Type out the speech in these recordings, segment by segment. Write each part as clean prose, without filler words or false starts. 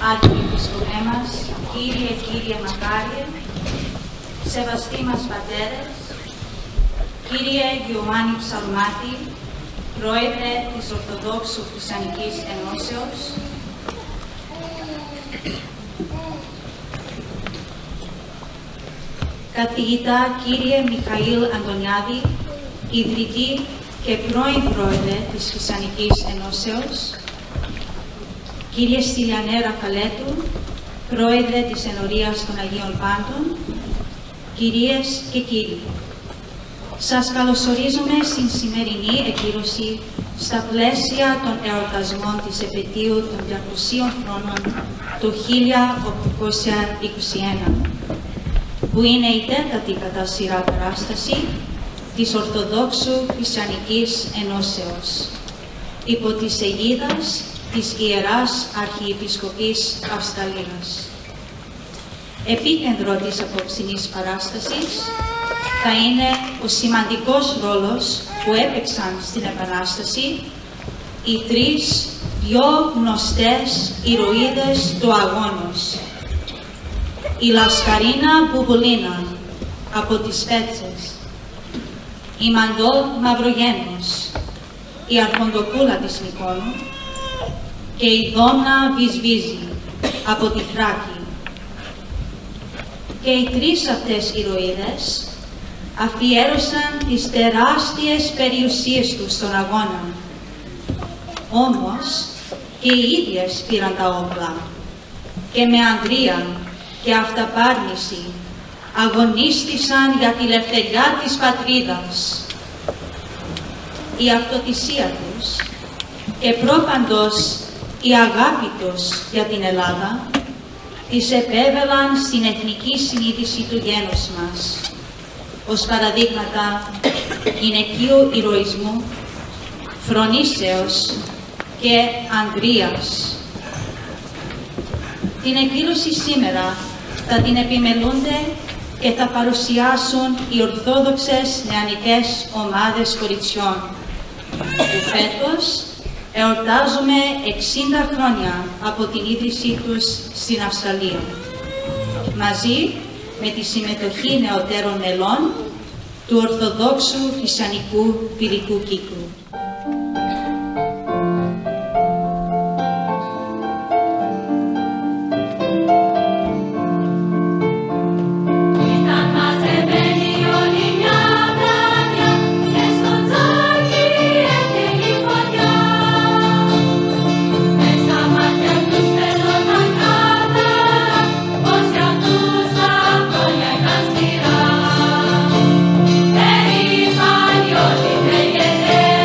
Αρχιεπισκοπέ μας, Κύριε Μακάριε, σεβαστοί μας πατέρες, Κύριε Γιωάννη Ψαλμάτη, Πρόεδρε της Ορθοδόξου Χριστιανικής Ενώσεως, καθηγητά Κύριε Μιχαήλ Αντωνιάδη, ιδρυτή και πρώην Πρόεδρε της Χριστιανικής Ενώσεως, Κύριε Στυλιανέ Ραφαλέτου, Πρόεδρε της Ενορίας των Αγίων Πάντων, κυρίες και κύριοι, σας καλωσορίζουμε στην σημερινή εκδήλωση στα πλαίσια των εορτασμών της επετείου των 200 χρόνων του 1821, που είναι η τέταρτη κατά σειρά παράσταση της Ορθοδόξου Χριστιανικής Ενώσεως, υπό της αιγίδας της Ιεράς Αρχιεπισκοπής Αυσταλίας. Επίκεντρο της απόψινής παράστασης θα είναι ο σημαντικός ρόλος που έπαιξαν στην Επανάσταση οι τρεις πιο γνωστές ηρωίδες του αγώνος. Η Λασκαρίνα Bouboulina από τις Πέτσες, η Μαντό Μαυρογένος, η Αρχοντοπούλα της Νικόνου και η Δόμνα Visvizi από τη Θράκη. Και οι τρεις αυτές ηρωίδες αφιέρωσαν τις τεράστιες περιουσίες τους στον αγώνα. Όμως και οι ίδιες πήραν τα όπλα και με ανδρεία και αυταπάρνηση αγωνίστησαν για τη λευτεριά της πατρίδας. Η αυτοθυσία τους και πρόπαντος η αγάπη τους για την Ελλάδα τις επέβαλαν στην εθνική συνείδηση του γένους μας, ως παραδείγματα γυναικείου ηρωισμού, φρονήσεως και ανδρείας. Την εκδήλωση σήμερα θα την επιμελούνται και θα παρουσιάσουν οι Ορθόδοξες Νεανικές Ομάδες Κοριτσιών, που φέτος εορτάζουμε 60 χρόνια από την ίδρυσή τους στην Αυστραλία, μαζί με τη συμμετοχή νεωτέρων μελών του Ορθοδόξου Χριστιανικού Πυρικού Κύκλου. Yeah.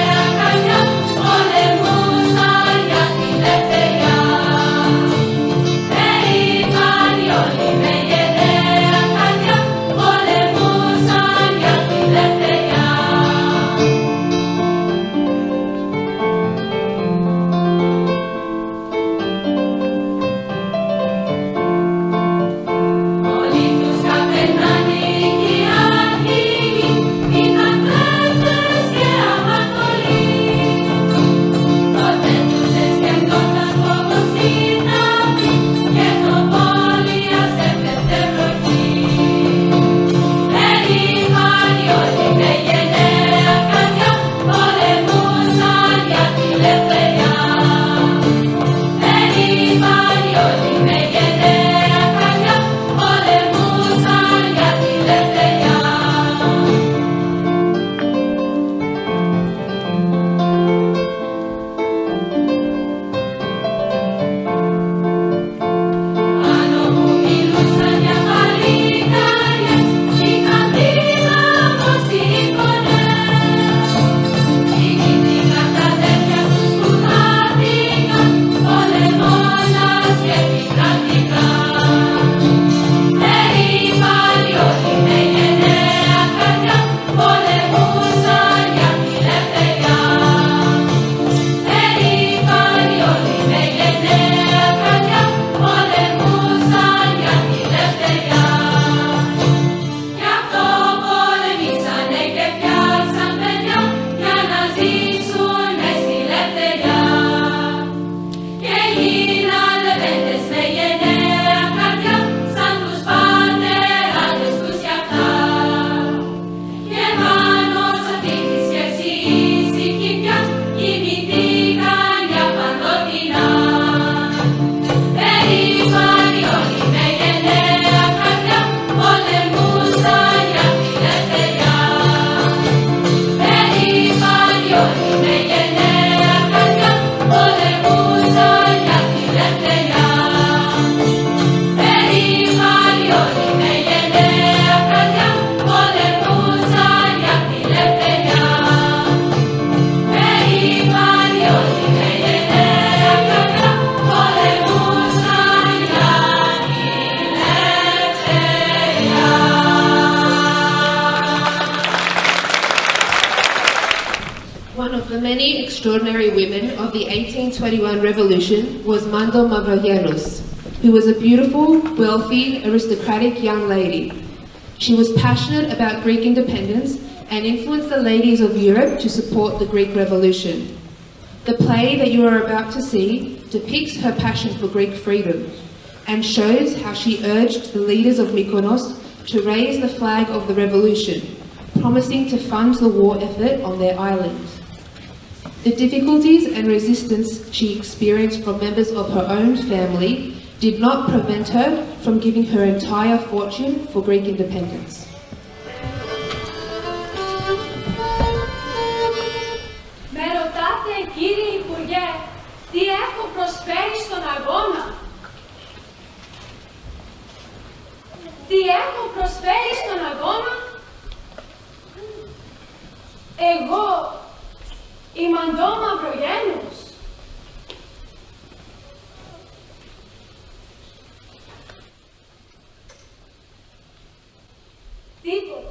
many extraordinary women of the 1821 revolution was Mavrogenous, who was a beautiful, wealthy, aristocratic young lady. She was passionate about Greek independence and influenced the ladies of Europe to support the Greek Revolution. The play that you are about to see depicts her passion for Greek freedom and shows how she urged the leaders of Mykonos to raise the flag of the revolution, promising to fund the war effort on their island. The difficulties and resistance she experienced from members of her own family did not prevent her from giving her entire fortune for Greek independence. Με ρωτάτε, κύριε Υπουργέ, τι έχω προσφέρει στον αγώνα? Τι έχω προσφέρει στον αγώνα? Εγώ, η Μαντώ Μαυρογένους. Τίποτα.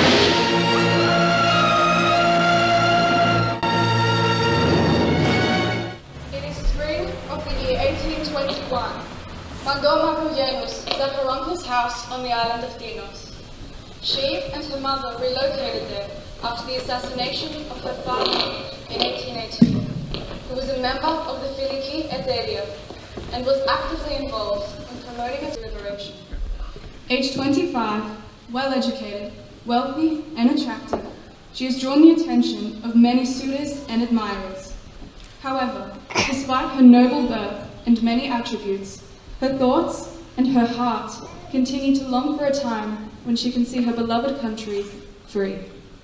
It is spring of the year 1821. Mavrogenous Mavrogenous is at her uncle's house on the island of Tinos. She and her mother relocated there after the assassination of her father in 1818, who was a member of the Philiki Etheria and was actively involved in promoting its liberation. Aged 25, well-educated, wealthy, and attractive, she has drawn the attention of many suitors and admirers. However, despite her noble birth and many attributes, her thoughts and her heart continue to long for a time when she can see her beloved country free.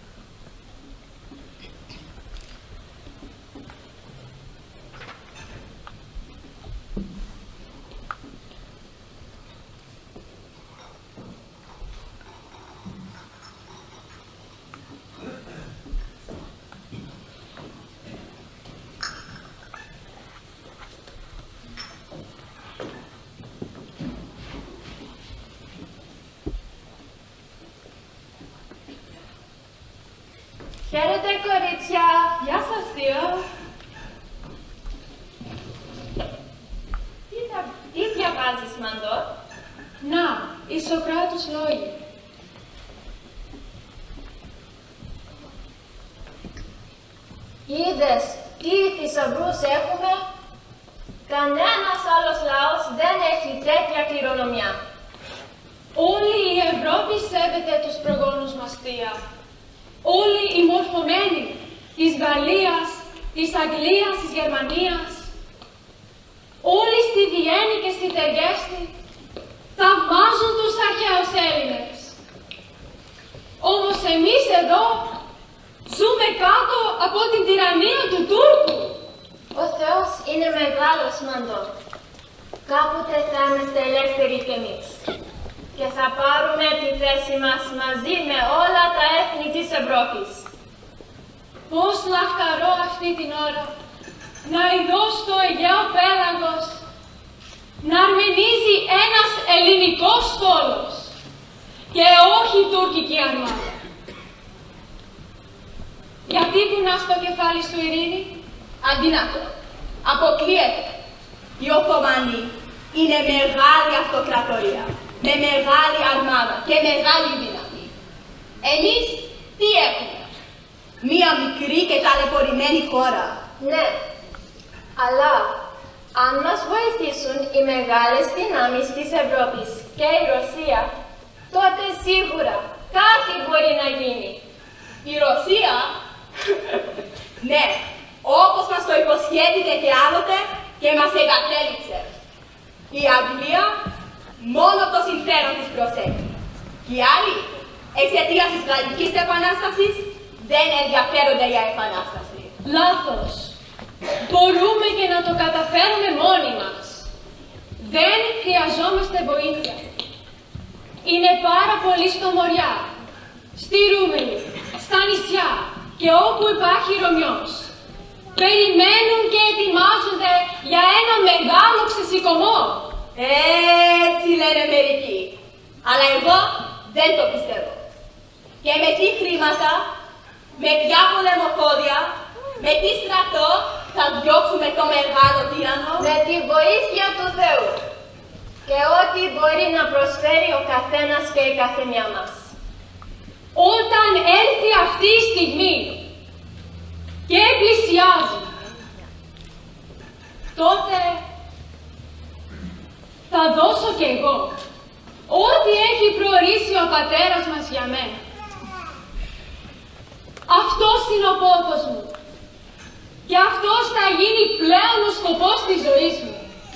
Χαίρετε, κορίτσια. Γεια σας, δύο. Τι διαβάζεις, Μαντώ? Να, οι Σοκράτους λόγοι. Είδες τι θησαυρούς έχουμε? Κανένας άλλος λαός δεν έχει τέτοια κληρονομιά. Όλη η Ευρώπη σέβεται τους προγόνους μας, θεία. Όλοι οι μορφωμένοι της Γαλλίας, της Αγγλίας, της Γερμανίας, όλοι στη Βιέννη και στη Τεργέστη θαυμάζουν τους αρχαίους Έλληνες. Όμως εμείς εδώ ζούμε κάτω από την τυραννία του Τούρκου. Ο Θεός είναι μεγάλος, Μαντώ. Κάποτε θα είμαστε ελεύθεροι κι εμείς. Και θα πάρουμε τη θέση μας μαζί με όλα τα έθνη της Ευρώπης. Πώς να χαρώ αυτή την ώρα να ειδώ στο Αιγαίο πέλαγος να αρμενίζει ένας ελληνικός στόλος και όχι τουρκική αρμάδα. Γιατί κουνά στο κεφάλι σου, Ειρήνη? Αδύνατο. Αποκλείεται. Οι Οθωμανοί είναι μεγάλη αυτοκρατορία, με μεγάλη αρμάδα και μεγάλη δύναμη. Εμείς τι έχουμε? Μία μικρή και ταλαιπωρημένη χώρα. Ναι, αλλά αν μας βοηθήσουν οι μεγάλες δυνάμεις της Ευρώπης και η Ρωσία, τότε σίγουρα κάτι μπορεί να γίνει. Η Ρωσία, ναι, όπως μας το υποσχέθηκε και άλλοτε και μας εγκατέλειψε. Η Αγγλία μόνο το συμφέρον της προσέχει. Και οι άλλοι, εξαιτίας της Γαλλικής Επανάστασης, δεν ενδιαφέρονται για επανάσταση. Λάθος. Μπορούμε και να το καταφέρουμε μόνοι μας. Δεν χρειαζόμαστε βοήθεια. Είναι πάρα πολύ στο Μοριά, στη Ρούμενη, στα νησιά και όπου υπάρχει Ρωμιός. Περιμένουν και ετοιμάζονται για ένα μεγάλο ξεσηκωμό. Έτσι λένε μερικοί. Αλλά εγώ δεν το πιστεύω. Και με τι χρήματα, με ποια πολεμοφόδια, Με τι στρατό θα διώξουμε το μεγάλο τύραννο? Με τη βοήθεια του Θεού και ό,τι μπορεί να προσφέρει ο καθένας και η καθεμιά μας. Όταν έρθει αυτή η στιγμή και πλησιάζει, τότε θα δώσω κι εγώ ό,τι έχει προορίσει ο πατέρας μας για μένα. Αυτός είναι ο πόθος μου και αυτός θα γίνει πλέον ο σκοπός της ζωής μου.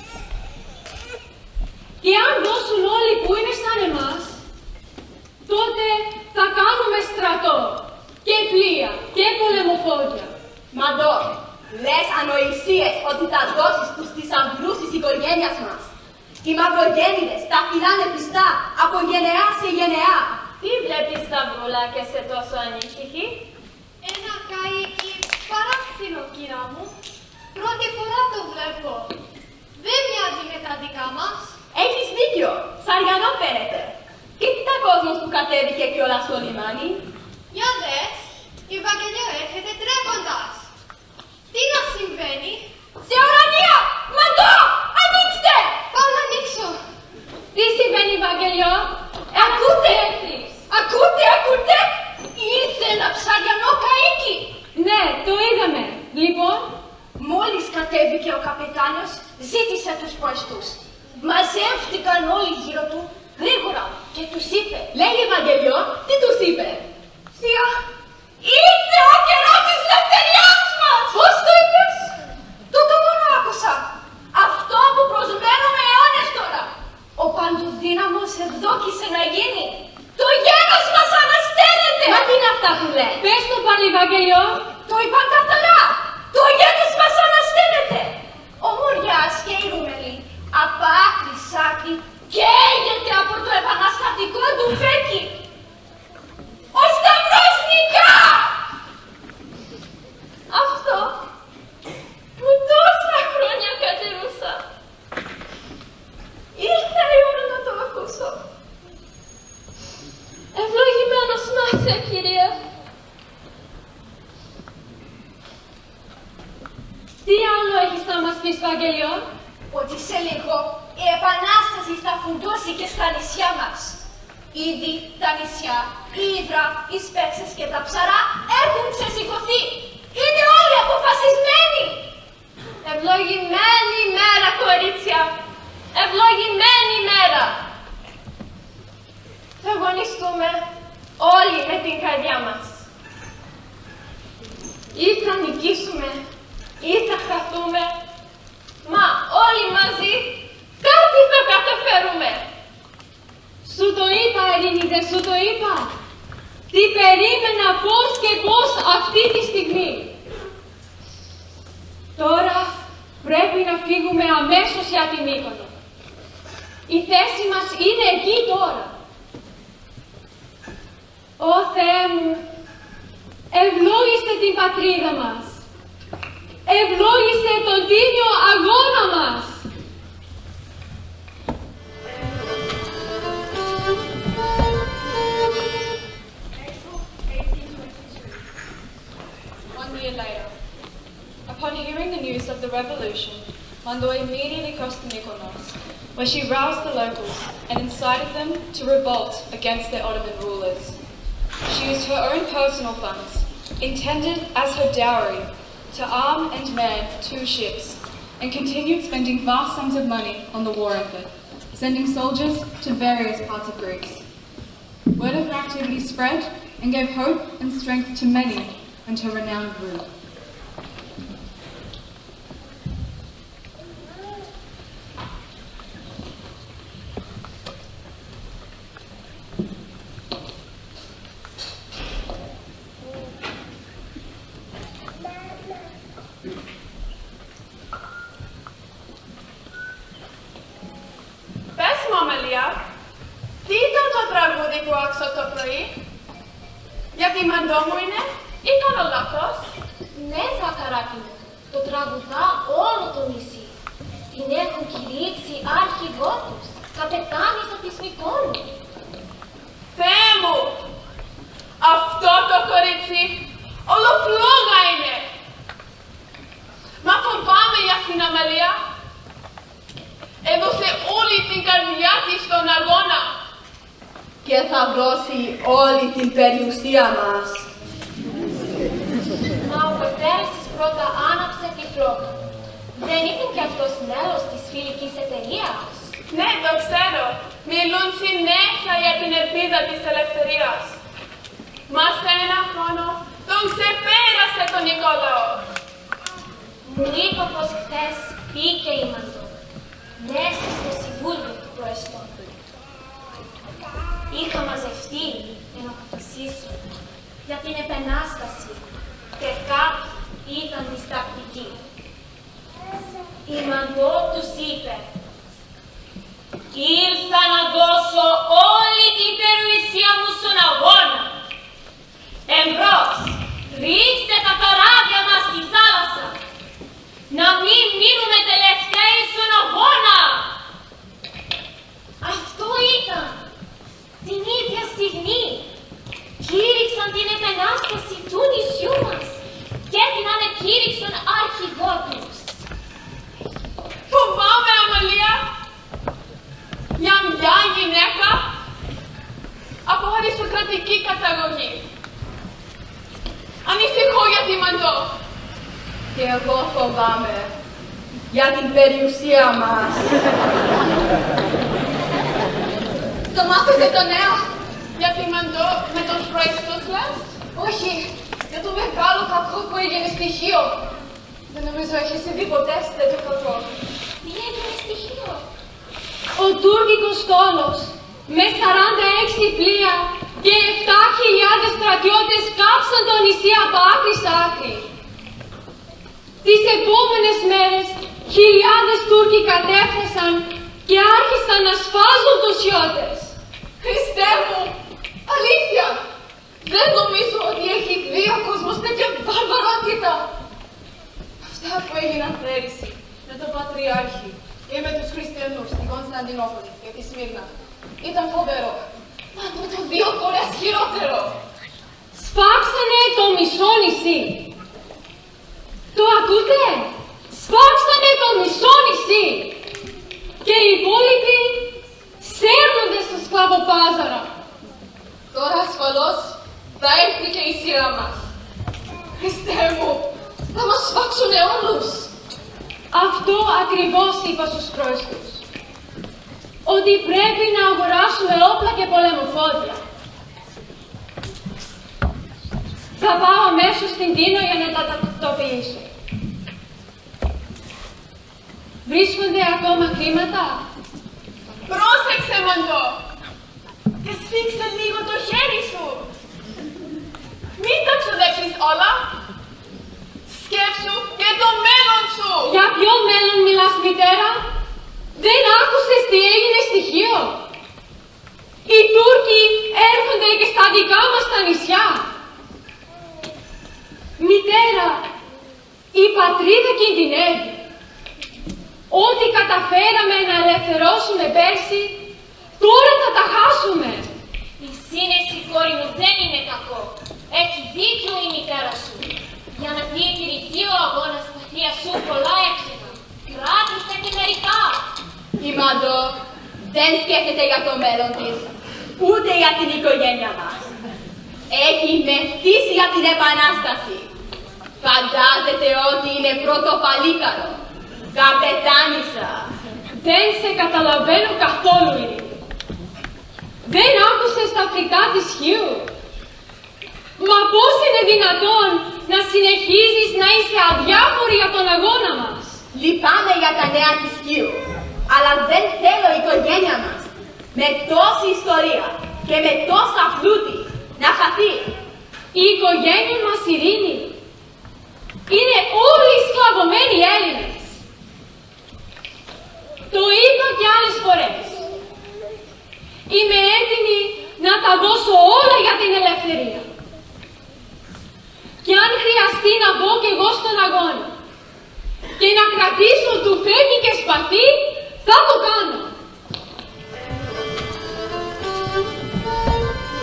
Και αν δώσουν όλοι που είναι σαν εμάς, τότε θα κάνουμε στρατό και πλοία και πολεμοφόδια. Μαντώ, λες ανοησίες ότι θα δώσεις τους θησαυρούς της οικογένειας μας. Οι Μαυρογέννηδες τα φυλάνε πιστά από γενεά σε γενεά. Τι βλέπεις, Σταυρούλα, και σε τόσο ανήσυχη? Ένα καΐκι παράξενο, κύρα μου. Πρώτη φορά το βλέπω. Δεν μοιάζει με τα δικά μας. Έχεις δίκιο, σαριανό φαίνεται. Κοίτα κόσμος που κατέβηκε κιόλας στο λιμάνι. Για δες, η Βαγγελιό έρχεται τρέχοντας. Τι να συμβαίνει? Σε ουρανία! Μαντώ! Ανοίξτε! Πάω να ανοίξω. Τι συμβαίνει, Βαγγελιό? Ακούτε! Ακούτε! Ήρθε ένα ψαριανό καΐκι! Ναι, το είδαμε. Λοιπόν, Μόλις κατέβηκε ο καπετάνιος, ζήτησε τους πόστους. Μαζεύτηκαν όλοι γύρω του, γρήγορα, και τους είπε. Λέγε, Ευαγγελιό, τι τους είπε? Θεία, ήρθε ο καιρός της ελευθεριάς μας! Πώς το είπες? Τούτο μόνο άκουσα. Αυτό που προσμένουμε αιώνες τώρα. Ο παντοδύναμος ευδόκησε να γίνει. Το γένος μας ανασταίνεται! Μα τι είναι αυτά που λέει? πες το πάλι, Βαγγελιό. Το είπαν καθαρά! Το γένος μας ανασταίνεται! Ο Μοριάς και η Ρουμελή απ' άκρη σ' άκρη καίγεται από το επαναστατικό του φέκι. Ο Σταυρός νικά! Αυτό που τόσα χρόνια κατηρούσα. Ήρθε η ώρα να το ακούσω. Ευλογημένος να είσαι, Κυρία. Τι άλλο έχεις να μας πεις, Βαγγελιό? Ότι σε λίγο η Επανάσταση θα φουντώσει και στα νησιά μας. Ήδη τα νησιά, η Ύδρα, οι Σπέξες και τα Ψαρά έχουν ξεσηκωθεί. Είναι όλοι αποφασισμένοι. Ευλογημένη μέρα, κορίτσια! Ευλογημένη μέρα! Θα αγωνιστούμε όλοι με την καρδιά μας. Ή θα νικήσουμε, ή θα χαθούμε, μα όλοι μαζί κάτι θα καταφέρουμε. Σου το είπα, Ειρήνιδε, σου το είπα. Τι περίμενα πώς και πώς αυτή τη στιγμή. Τώρα πρέπει να φύγουμε αμέσως για την Μύκονο. Η θέση μας είναι εκεί τώρα. Ω Θεέ μου, ευλόγησε την πατρίδα μας. Ευλόγησε τον τίμιο αγώνα μας. One year later, upon hearing the news of the revolution, Mando immediately crossed the Mykonos, where she roused the locals and incited them to revolt against their Ottoman rulers. She used her own personal funds, intended as her dowry, to arm and man 2 ships, and continued spending vast sums of money on the war effort, sending soldiers to various parts of Greece. Word of her activity spread and gave hope and strength to many, and her renown grew. Πες μου, Αμελία, τι ήταν το τραγούδι που άκουσα το πρωί? Για τη Μαντώ μου είναι ή κάνω λάθος? Ναι, Ζαχαράκι μου, το τραγουδά όλο το νησί. Την έχουν κηρύξει άρχηγό τους, καπετάνισσα της Μυκόνου. Θεέ μου, αυτό το κορίτσι ολοφλόγα είναι. για την αμαλία. Έδωσε όλη την καρδιά της στον αγώνα. Και θα δώσει όλη την περιουσία μας. Μα ο πατέρας της πρώτα άναψε τη φλόγα. Δεν ήταν κι αυτός μέλος της φιλικής εταιρείας? Ναι, το ξέρω. Μιλούν συνέχεια για την ελπίδα της ελευθερίας. Μα σε ένα χρόνο τον ξεπέρασε τον Νικόλαο. Μου είπα πως χθες μπήκε η Μαντώ μέσα στο συμβούλιο του προεστών. Είχα μαζευτεί για να αποφασίσω για την επανάσταση και κάποιοι ήταν διστακτικοί. Η Μαντώ τους είπε: «Ήρθα να δώσω όλη την περιουσία μου στον αγώνα. Εμπρός, ρίξτε τα καράβια μας στη θάλασσα, να μην μείνουμε τελευταίοι στον αγώνα». Αυτό ήταν. Την ίδια στιγμή κήρυξαν την επανάσταση του νησιού μας και την ανεκήρυξαν αρχηγό τους. Φοβάμαι, Αμαλία, για μια γυναίκα από αριστοκρατική καταγωγή. Ανησυχώ για τη Μαντώ. Και εγώ φοβάμαι για την περιουσία μας. Το μάθετε το νέο? Για τη Μαντώ με τον προέστος λες? Όχι, για το μεγάλο κακό που έγινε στοιχείο. Δεν νομίζω έχει συμβεί ποτέ σε τέτοιο κακό. Τι έγινε στοιχείο? Ο τουρκικός στόλος με 46 πλοία και 7.000 στρατιώτες κάψαν το νησί από άκρη σ' άκρη. Τις επόμενες μέρες χιλιάδες Τούρκοι κατέφθασαν και άρχισαν να σφάζουν τους Ιώτες. Χριστέ μου, αλήθεια! Δεν νομίζω ότι έχει δει ο κόσμος τέτοια βαρβαρότητα. Αυτά που έγιναν πέρυσι με τον Πατριάρχη και με τους χριστιανούς στην Κωνσταντινούπολη και τη Σμύρνα ήταν φοβερό. Μα το 2 φορές χειρότερο. Σφάξανε το μισό νησί. Το ακούτε? Σφάξανε το μισό νησί. Και οι υπόλοιποι σέρνονται στο σκλαβοπάζαρα. Τώρα ασφαλώς θα έρθει και η σειρά μας. Χριστέ μου, θα μας σφάξουνε όλους. Αυτό ακριβώς είπα στους πρόεδρους. Ότι πρέπει να αγοράσουμε όπλα και πολεμοφόδια. Θα πάω αμέσως στην Τίνο για να τα τακτοποιήσω. Βρίσκονται ακόμα χρήματα? Πρόσεξε, Μαντώ! Και σφίξε λίγο το χέρι σου. Μην τα ξοδέψεις όλα. Σκέψου και το μέλλον σου. Για ποιο μέλλον μιλάς, μητέρα? Δεν άκουσες τι έγινε στοιχείο? Οι Τούρκοι έρχονται και στα δικά μας τα νησιά. Μητέρα, η πατρίδα κινδυνεύει. Ό,τι καταφέραμε να ελευθερώσουμε πέρσι, τώρα θα τα χάσουμε. Η σύνεση, κόρη μου, δεν είναι κακό. Έχει δίκιο η μητέρα σου. Για να διατηρηθεί ο αγώνας θα χρειαστούν πολλά έξοδα. Κράτησε και μερικά. Η Μαντώ δεν σκέφτεται για το μέλλον της, ούτε για την οικογένεια μας. Έχει μεθύσει για την Επανάσταση. Φαντάζεται ότι είναι πρωτοπαλίκαρο. Καπετάνισσα. Δεν σε καταλαβαίνω καθόλου, Ειρήνη. Δεν άκουσες τα φρικά της Χίου? Μα πώς είναι δυνατόν να συνεχίζεις να είσαι αδιάφορη για τον αγώνα μας? Λυπάμαι για τα νέα της Χίου, αλλά δεν θέλω η οικογένεια μας, με τόση ιστορία και με τόσα πλούτη, να χαθεί. Η οικογένεια μας, Ειρήνη, είναι όλοι σκλαβωμένοι Έλληνες. Το είπα και άλλες φορές. Είμαι έτοιμη να τα δώσω όλα για την ελευθερία. Και αν χρειαστεί να μπω κι εγώ στον αγώνα και να κρατήσω τουφέκι και σπαθί, θα το κάνω.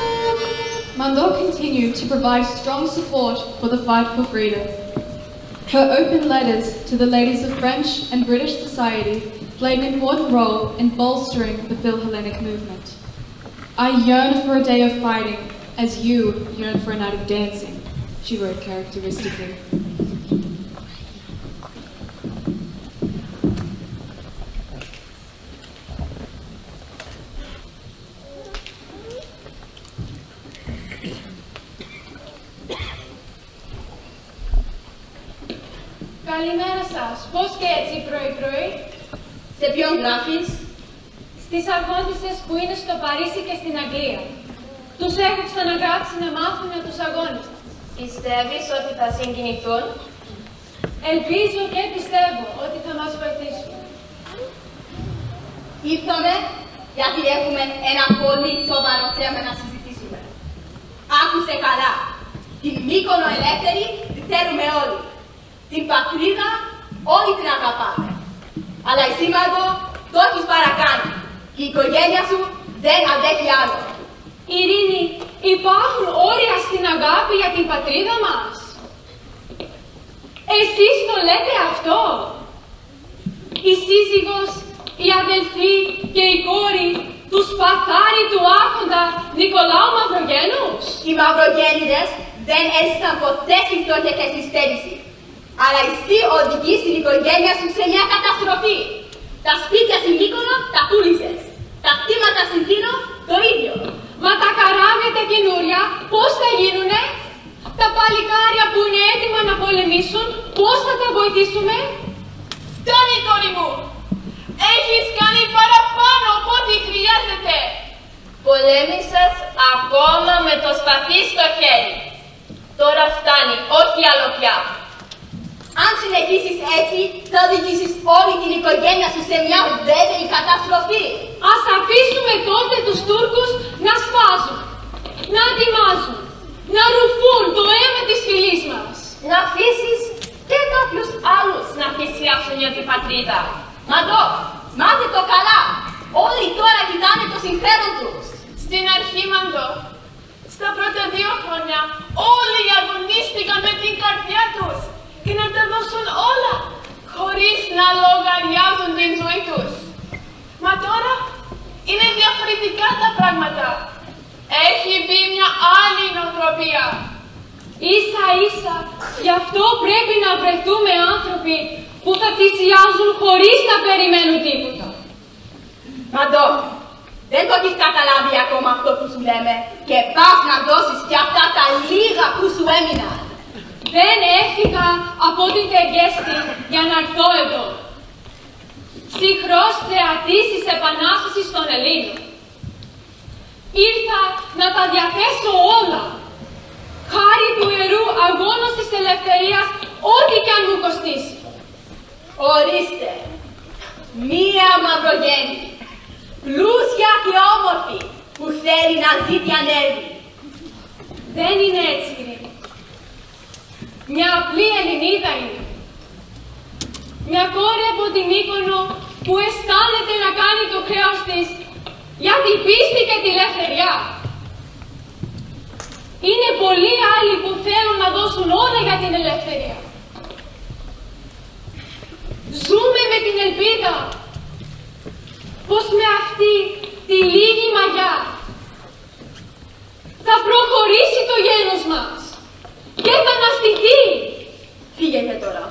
Mando continued to provide strong support for the fight for freedom. Her open letters to the ladies of French and British society played an important role in bolstering the Philhellenic movement. "I yearn for a day of fighting, as you yearn for a night of dancing," she wrote characteristically. Καλημέρα σας. Πώς και έτσι πρωί-πρωί? Σε ποιον γράφεις? Στις αγώνισες που είναι στο Παρίσι και στην Αγγλία. Τους έχω ξαναγράψει να μάθουν τους αγώνες. Πιστεύεις ότι θα συγκινηθούν? Ελπίζω και πιστεύω ότι θα μας βοηθήσουν. Ήρθαμε γιατί έχουμε ένα πολύ σοβαρό θέμα να συζητήσουμε. Άκουσε καλά. Την Μύκονο ελεύθερη τη θέλουμε όλοι. Την πατρίδα όλοι την αγαπάμε. Αλλά εσύ, Μάντο, το έχεις παρακάνει. Και η οικογένεια σου δεν αντέχει άλλο. Ειρήνη, υπάρχουν όρια στην αγάπη για την πατρίδα μας. Εσείς το λέτε αυτό? Η σύζυγος, η αδελφή και η κόρη του σπαθάρι του άρχοντα Νικολάου Μαυρογένους. Οι Μαυρογέννηδες δεν έζησαν ποτέ στη φτώχεια και στη στέρηση. Αλλά εσύ οδηγείς την οικογένεια σου σε μια καταστροφή. Τα σπίτια στην Μύκονο τα πούλησες. Τα κτήματα στην Τίνο το ίδιο. Μα τα καράβια τα καινούρια πώς θα γίνουνε? Τα παλικάρια που είναι έτοιμα να πολεμήσουν, πώς θα τα βοηθήσουμε? Φτάνει, κόρη μου! Έχεις κάνει παραπάνω από ό,τι χρειάζεται. Πολέμησες ακόμα με το σπαθί στο χέρι. Τώρα φτάνει, όχι άλλο πια. Αν συνεχίσεις έτσι, θα οδηγήσεις όλη την οικογένεια σου σε μια ουδέτερη καταστροφή. Ας αφήσουμε τότε τους Τούρκους να σπάζουν, να ετοιμάζουν, να ρουφούν το αίμα της φυλής μας. Να αφήσεις και κάποιους άλλους να θυσιάσουν για την πατρίδα. Μαντώ, μάθε το καλά. Όλοι τώρα κοιτάνε το συμφέρον τους. Στην αρχή, Μαντώ, στα πρώτα 2 χρόνια, όλοι αγωνίστηκαν με την καρδιά τους και να τα δώσουν όλα, χωρίς να λογαριάζουν την ζωή τους. Μα τώρα είναι διαφορετικά τα πράγματα. Έχει μπει μια άλλη νοοτροπία. Ίσα ίσα, γι' αυτό πρέπει να βρεθούμε άνθρωποι που θα θυσιάζουν χωρίς να περιμένουν τίποτα. Μαντώ, δεν το έχεις καταλάβει ακόμα αυτό που σου λέμε και πας να δώσεις κι αυτά τα λίγα που σου έμειναν. Δεν έφυγα από την Τεργέστη για να έρθω εδώ. Ψυχρός θεατής της Επανάστασης των Ελλήνων. Ήρθα να τα διαθέσω όλα. Χάρη του Ιερού Αγώνος της Ελευθερίας, ό,τι κι αν μου κοστίσει. Ορίστε, μία Μαυρογέννη, πλούσια και όμορφη, που θέλει να ζει τι ανέβει. Δεν είναι έτσι, κύριε. Μια απλή Ελληνίδα είναι. Μια κόρη από την Μύκονο που αισθάνεται να κάνει το χρέος της για την πίστη και τη ελευθεριά. Είναι πολλοί άλλοι που θέλουν να δώσουν όλα για την ελευθερία. Ζούμε με την ελπίδα πως με αυτή τη λίγη μαγιά θα προχωρήσει το γένος μας και θα αναστηθεί. Φύγετε τώρα.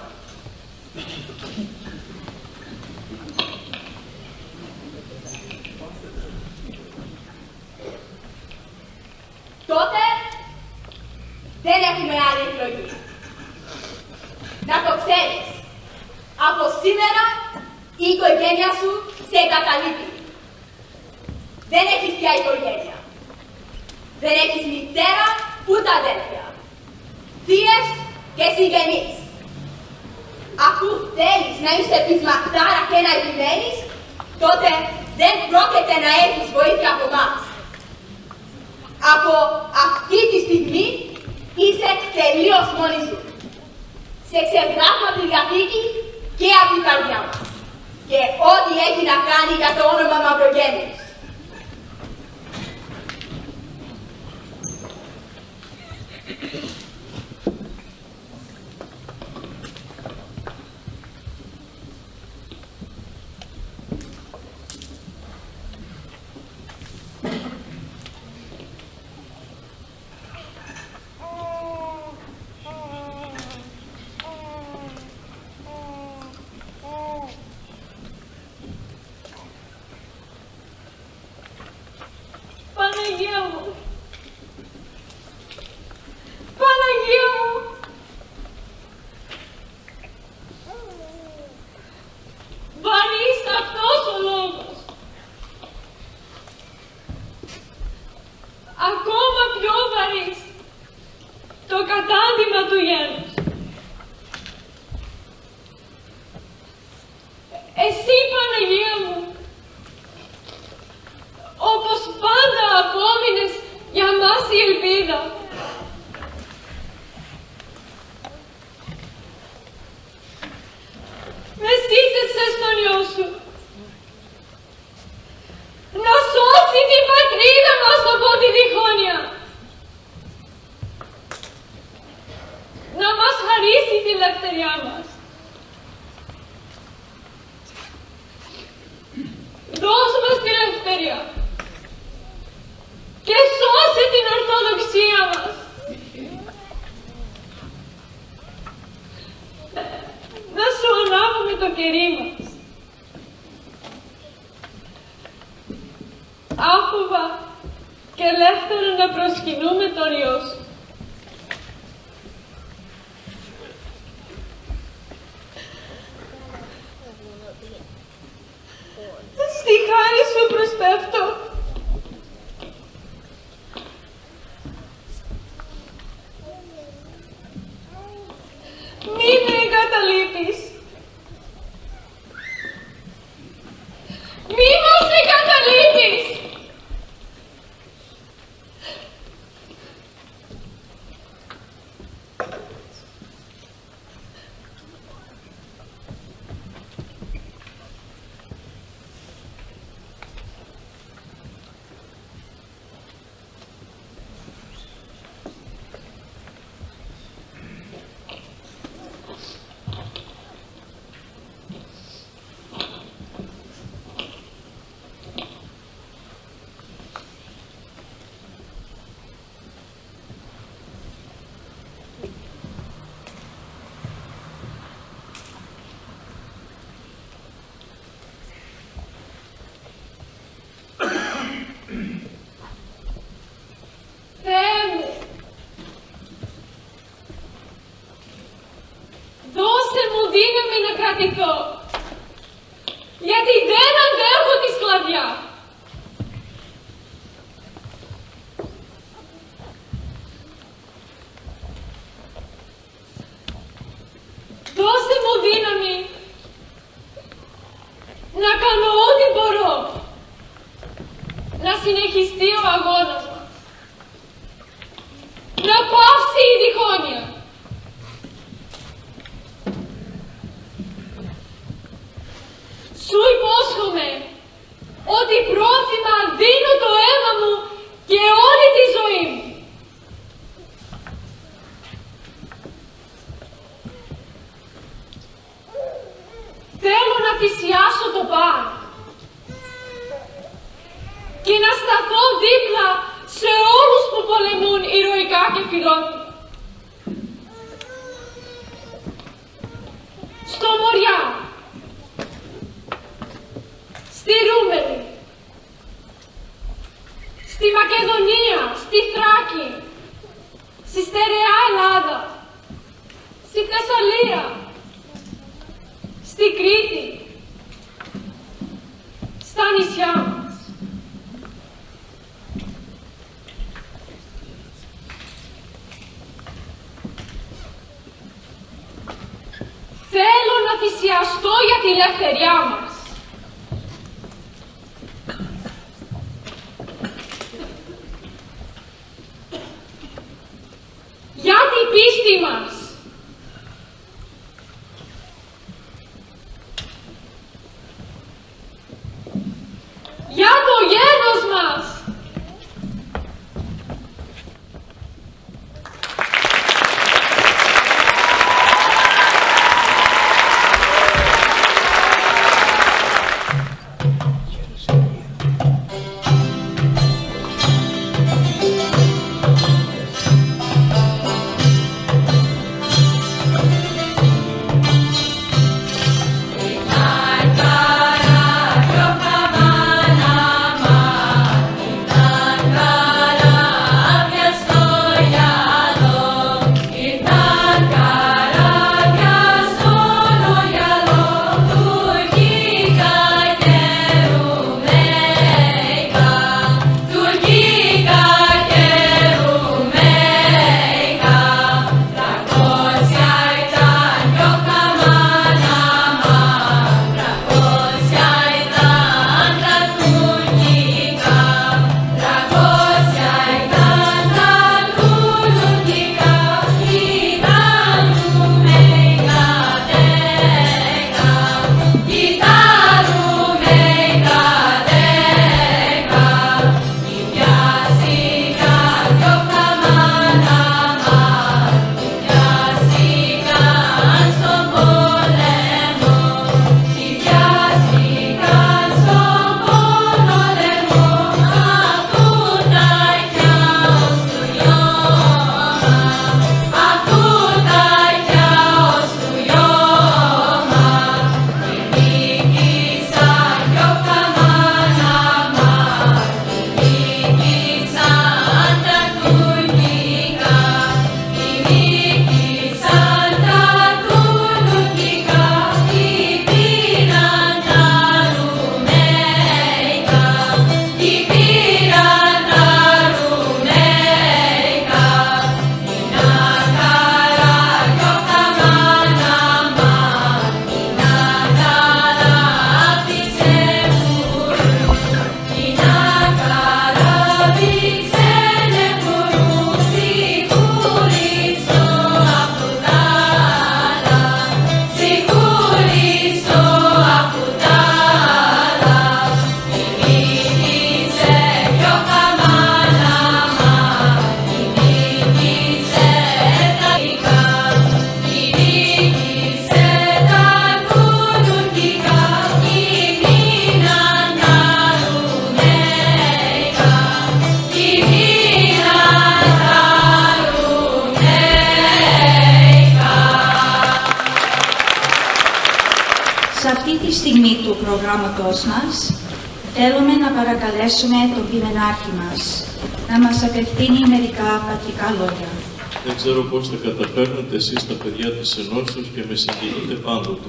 Τότε δεν έχουμε άλλη επιλογή. Να το ξέρεις. Από σήμερα η οικογένεια σου σε εγκαταλείπει. Δεν έχεις πια οικογένεια. Δεν έχεις μητέρα ούτε αδέρφια. Θείες και συγγενείς. Αφού θέλεις να είσαι πεισματάρα και να επιμένεις, τότε δεν πρόκειται να έχεις βοήθεια από εμάς. Από αυτή τη στιγμή είσαι τελείως μόνη σου. Σε ξεγράφω τη διαθήκη και από την καρδιά μας. Και ό,τι έχει να κάνει για το όνομα Μαυρογέννους. Για μας η ελπίδα. Μεσίτεσαι στον Υιό σου. Να σώσει την πατρίδα μας από τη διχόνοια. Να μας χαρίσει την ελευθεριά μας. Δώσ' μας την ελευθερία και σώσε την Ορθοδοξία μας. Να σου ανάβουμε το κερί μας. Άφοβα και ελεύθερα να προσκυνούμε τον Υιό σου. Στη χάρη σου προσπέφτω. Μη με εγκαταλείπεις. Μη μας εγκαταλείπεις. Γιατί δεν αντέχω τη σκλαβιά. Δώσε μου δύναμη να κάνω ό,τι μπορώ, να συνεχιστεί ο αγώνας μας, να πάυσει η διχόνοια. Σου υπόσχομαι ότι πρόθυμα δίνω το αίμα μου και όλη τη ζωή μου. Θέλω να θυσιάσω το παν και να σταθώ δίπλα σε όλους που πολεμούν ηρωικά και φιλότιμα. Στο Μοριά, στη Ρούμελη, στη Μακεδονία, στη Θράκη, στη στερεά Ελλάδα, στη Θεσσαλία, στη Κρήτη, στα νησιά μας. Θέλω να θυσιαστώ για τη ελευθεριά μας. Για την πίστη μας. Για το γένος μας. του προγράμματός μας, θέλουμε να παρακαλέσουμε τον ποιμενάρχη μας να μας απευθύνει μερικά πατρικά λόγια. Δεν ξέρω πώς θα καταφέρνετε εσείς τα παιδιά της Ενώσεως και με συγκινείτε πάντοτε.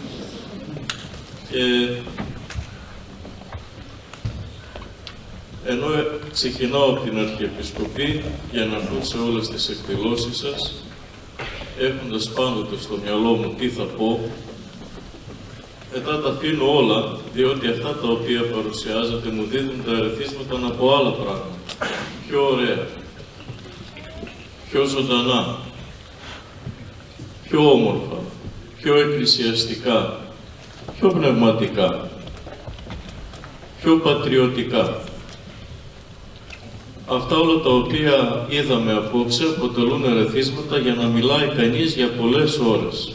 Και ενώ ξεκινάω από την Αρχιεπισκοπή για να μπω σε όλες τις εκδηλώσεις σας, έχοντας πάντοτε στο μυαλό μου τι θα πω, μετά τα αφήνω όλα, διότι αυτά τα οποία παρουσιάζετε μου δίνουν τα ερεθίσματα να πω άλλα πράγματα. Πιο ωραία, πιο ζωντανά, πιο όμορφα, πιο εκκλησιαστικά, πιο πνευματικά, πιο πατριωτικά. Αυτά όλα τα οποία είδαμε απόψε αποτελούν ερεθίσματα για να μιλάει κανείς για πολλές ώρες.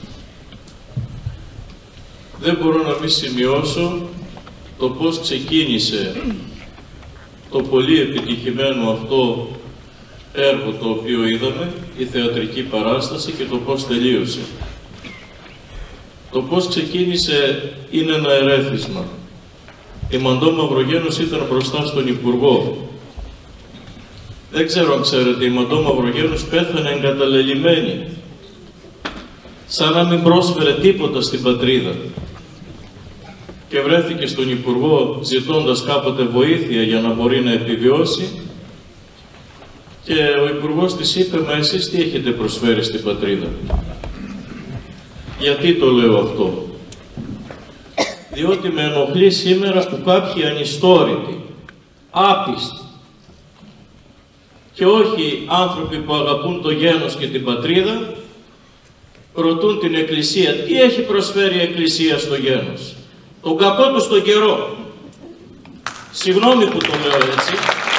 Δεν μπορώ να μην σημειώσω το πώς ξεκίνησε το πολύ επιτυχημένο αυτό έργο το οποίο είδαμε, η θεατρική παράσταση, και το πώς τελείωσε. Το πώς ξεκίνησε είναι ένα ερέθισμα. Η Μαντώ Μαυρογένος ήταν μπροστά στον Υπουργό. Δεν ξέρω αν ξέρετε, η Μαντώ Μαυρογένος πέθανε εγκαταλελειμμένη. Σαν να μην πρόσφερε τίποτα στην πατρίδα. Και βρέθηκε στον Υπουργό ζητώντας κάποτε βοήθεια για να μπορεί να επιβιώσει. Και ο Υπουργός της είπε, μα εσείς τι έχετε προσφέρει στην πατρίδα? Γιατί το λέω αυτό? Διότι με ενοχλεί σήμερα που κάποιοι ανιστόρητοι, άπιστοι, και όχι άνθρωποι που αγαπούν το γένος και την πατρίδα, ρωτούν την Εκκλησία τι έχει προσφέρει η Εκκλησία στο γένος. Τον κακό του στον καιρό. Συγγνώμη που το λέω έτσι.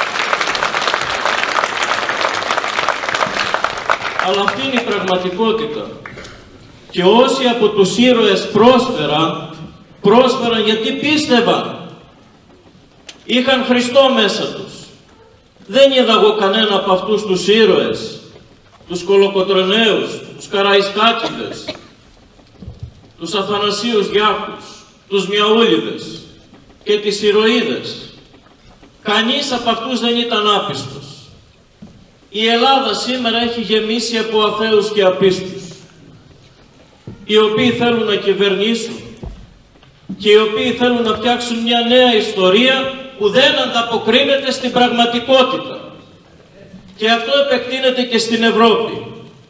Αλλά αυτή είναι η πραγματικότητα. Και όσοι από τους ήρωες πρόσφεραν γιατί πίστευαν. Είχαν Χριστό μέσα τους. Δεν είδα εγώ κανένα από αυτούς τους ήρωες, τους Κολοκοτροναίους, τους Καραϊσκάκηδες, τους Αθανασίους Διάκους, τους Μιαούλιδες και τις Ηρωίδες. Κανείς από αυτούς δεν ήταν άπιστος. Η Ελλάδα σήμερα έχει γεμίσει από αθέους και απίστους, οι οποίοι θέλουν να κυβερνήσουν και οι οποίοι θέλουν να φτιάξουν μια νέα ιστορία που δεν ανταποκρίνεται στην πραγματικότητα. Και αυτό επεκτείνεται και στην Ευρώπη.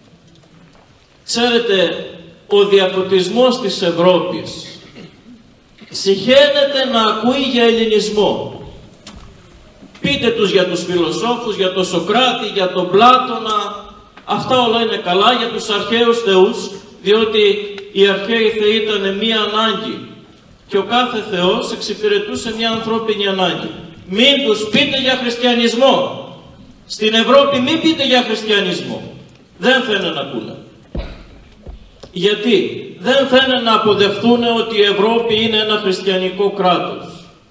Ξέρετε, ο διαφωτισμός της Ευρώπης συχαίνεται να ακούει για ελληνισμό. Πείτε τους για τους φιλοσόφους, για τον Σοκράτη, για τον Πλάτωνα, αυτά όλα είναι καλά, για τους αρχαίους θεούς, διότι οι αρχαίοι θεοί ήταν μία ανάγκη και ο κάθε θεός εξυπηρετούσε μια ανθρώπινη ανάγκη. Μην τους πείτε για χριστιανισμό. Στην Ευρώπη μην πείτε για χριστιανισμό. Δεν θέλουν να ακούνε. Γιατί? Δεν θέλουν να αποδεχτούν ότι η Ευρώπη είναι ένα χριστιανικό κράτος.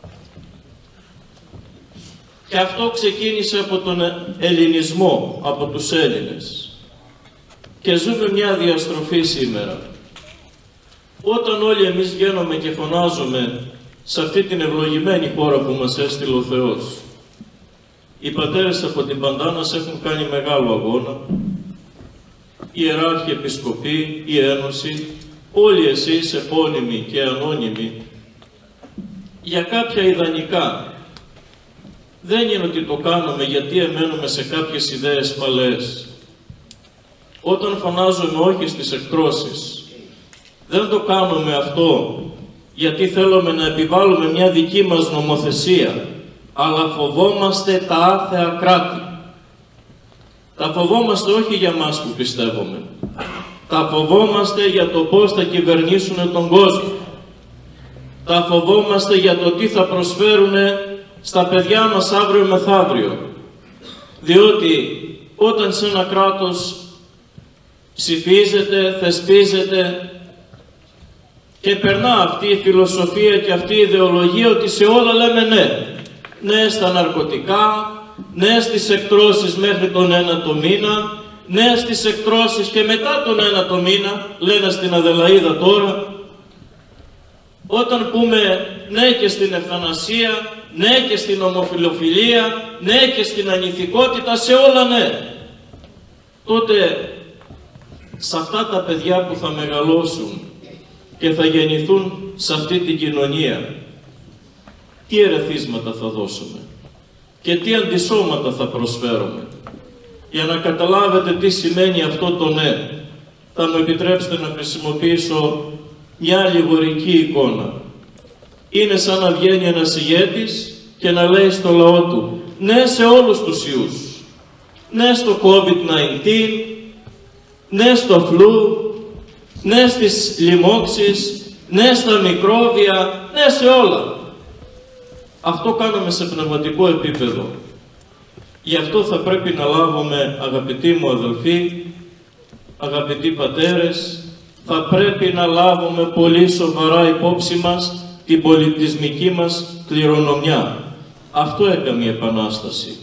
Και αυτό ξεκίνησε από τον ελληνισμό, από τους Έλληνες. Και ζούμε μια διαστροφή σήμερα. Όταν όλοι εμείς βγαίνουμε και φωνάζουμε σε αυτή την ευλογημένη χώρα που μας έστειλε ο Θεός, οι πατέρες από την Παντάνας έχουν κάνει μεγάλο αγώνα, η Ιεράρχη Επισκοπή, η Ένωση, όλοι εσείς επώνυμοι και ανώνυμοι, για κάποια ιδανικά. Δεν είναι ότι το κάνουμε γιατί εμένουμε σε κάποιες ιδέες παλαιές. Όταν φωνάζουμε όχι στις εκτρώσεις, δεν το κάνουμε αυτό γιατί θέλουμε να επιβάλλουμε μια δική μας νομοθεσία, αλλά φοβόμαστε τα άθεα κράτη. Τα φοβόμαστε όχι για μας που πιστεύουμε. Τα φοβόμαστε για το πώς θα κυβερνήσουν τον κόσμο. Τα φοβόμαστε για το τι θα προσφέρουν στα παιδιά μας αύριο μεθαύριο. Διότι όταν σε ένα κράτος ψηφίζεται, θεσπίζεται και περνά αυτή η φιλοσοφία και αυτή η ιδεολογία ότι σε όλα λέμε ναι. Ναι στα ναρκωτικά, ναι στις εκτρώσεις μέχρι τον ένατο μήνα, ναι στις εκτρώσεις και μετά τον ένατο μήνα, λένε στην Αδελαΐδα τώρα. Όταν πούμε ναι και στην ευθανασία, ναι και στην ομοφιλοφιλία, ναι και στην ανηθικότητα, σε όλα ναι, τότε σε αυτά τα παιδιά που θα μεγαλώσουν και θα γεννηθούν σε αυτή την κοινωνία, τι ερεθίσματα θα δώσουμε και τι αντισώματα θα προσφέρουμε. Για να καταλάβετε τι σημαίνει αυτό το ναι, θα μου επιτρέψετε να χρησιμοποιήσω μια αλληγορική εικόνα. Είναι σαν να βγαίνει ένας ηγέτης και να λέει στο λαό του ναι σε όλους τους ιούς. Ναι στο COVID-19, ναι στο φλού, ναι στις λοιμώξεις, ναι στα μικρόβια, ναι σε όλα. Αυτό κάναμε σε πνευματικό επίπεδο. Γι' αυτό θα πρέπει να λάβουμε, αγαπητοί μου αδελφοί, αγαπητοί πατέρες, θα πρέπει να λάβουμε πολύ σοβαρά υπόψη μας την πολιτισμική μας κληρονομιά. Αυτό έκανε η Επανάσταση.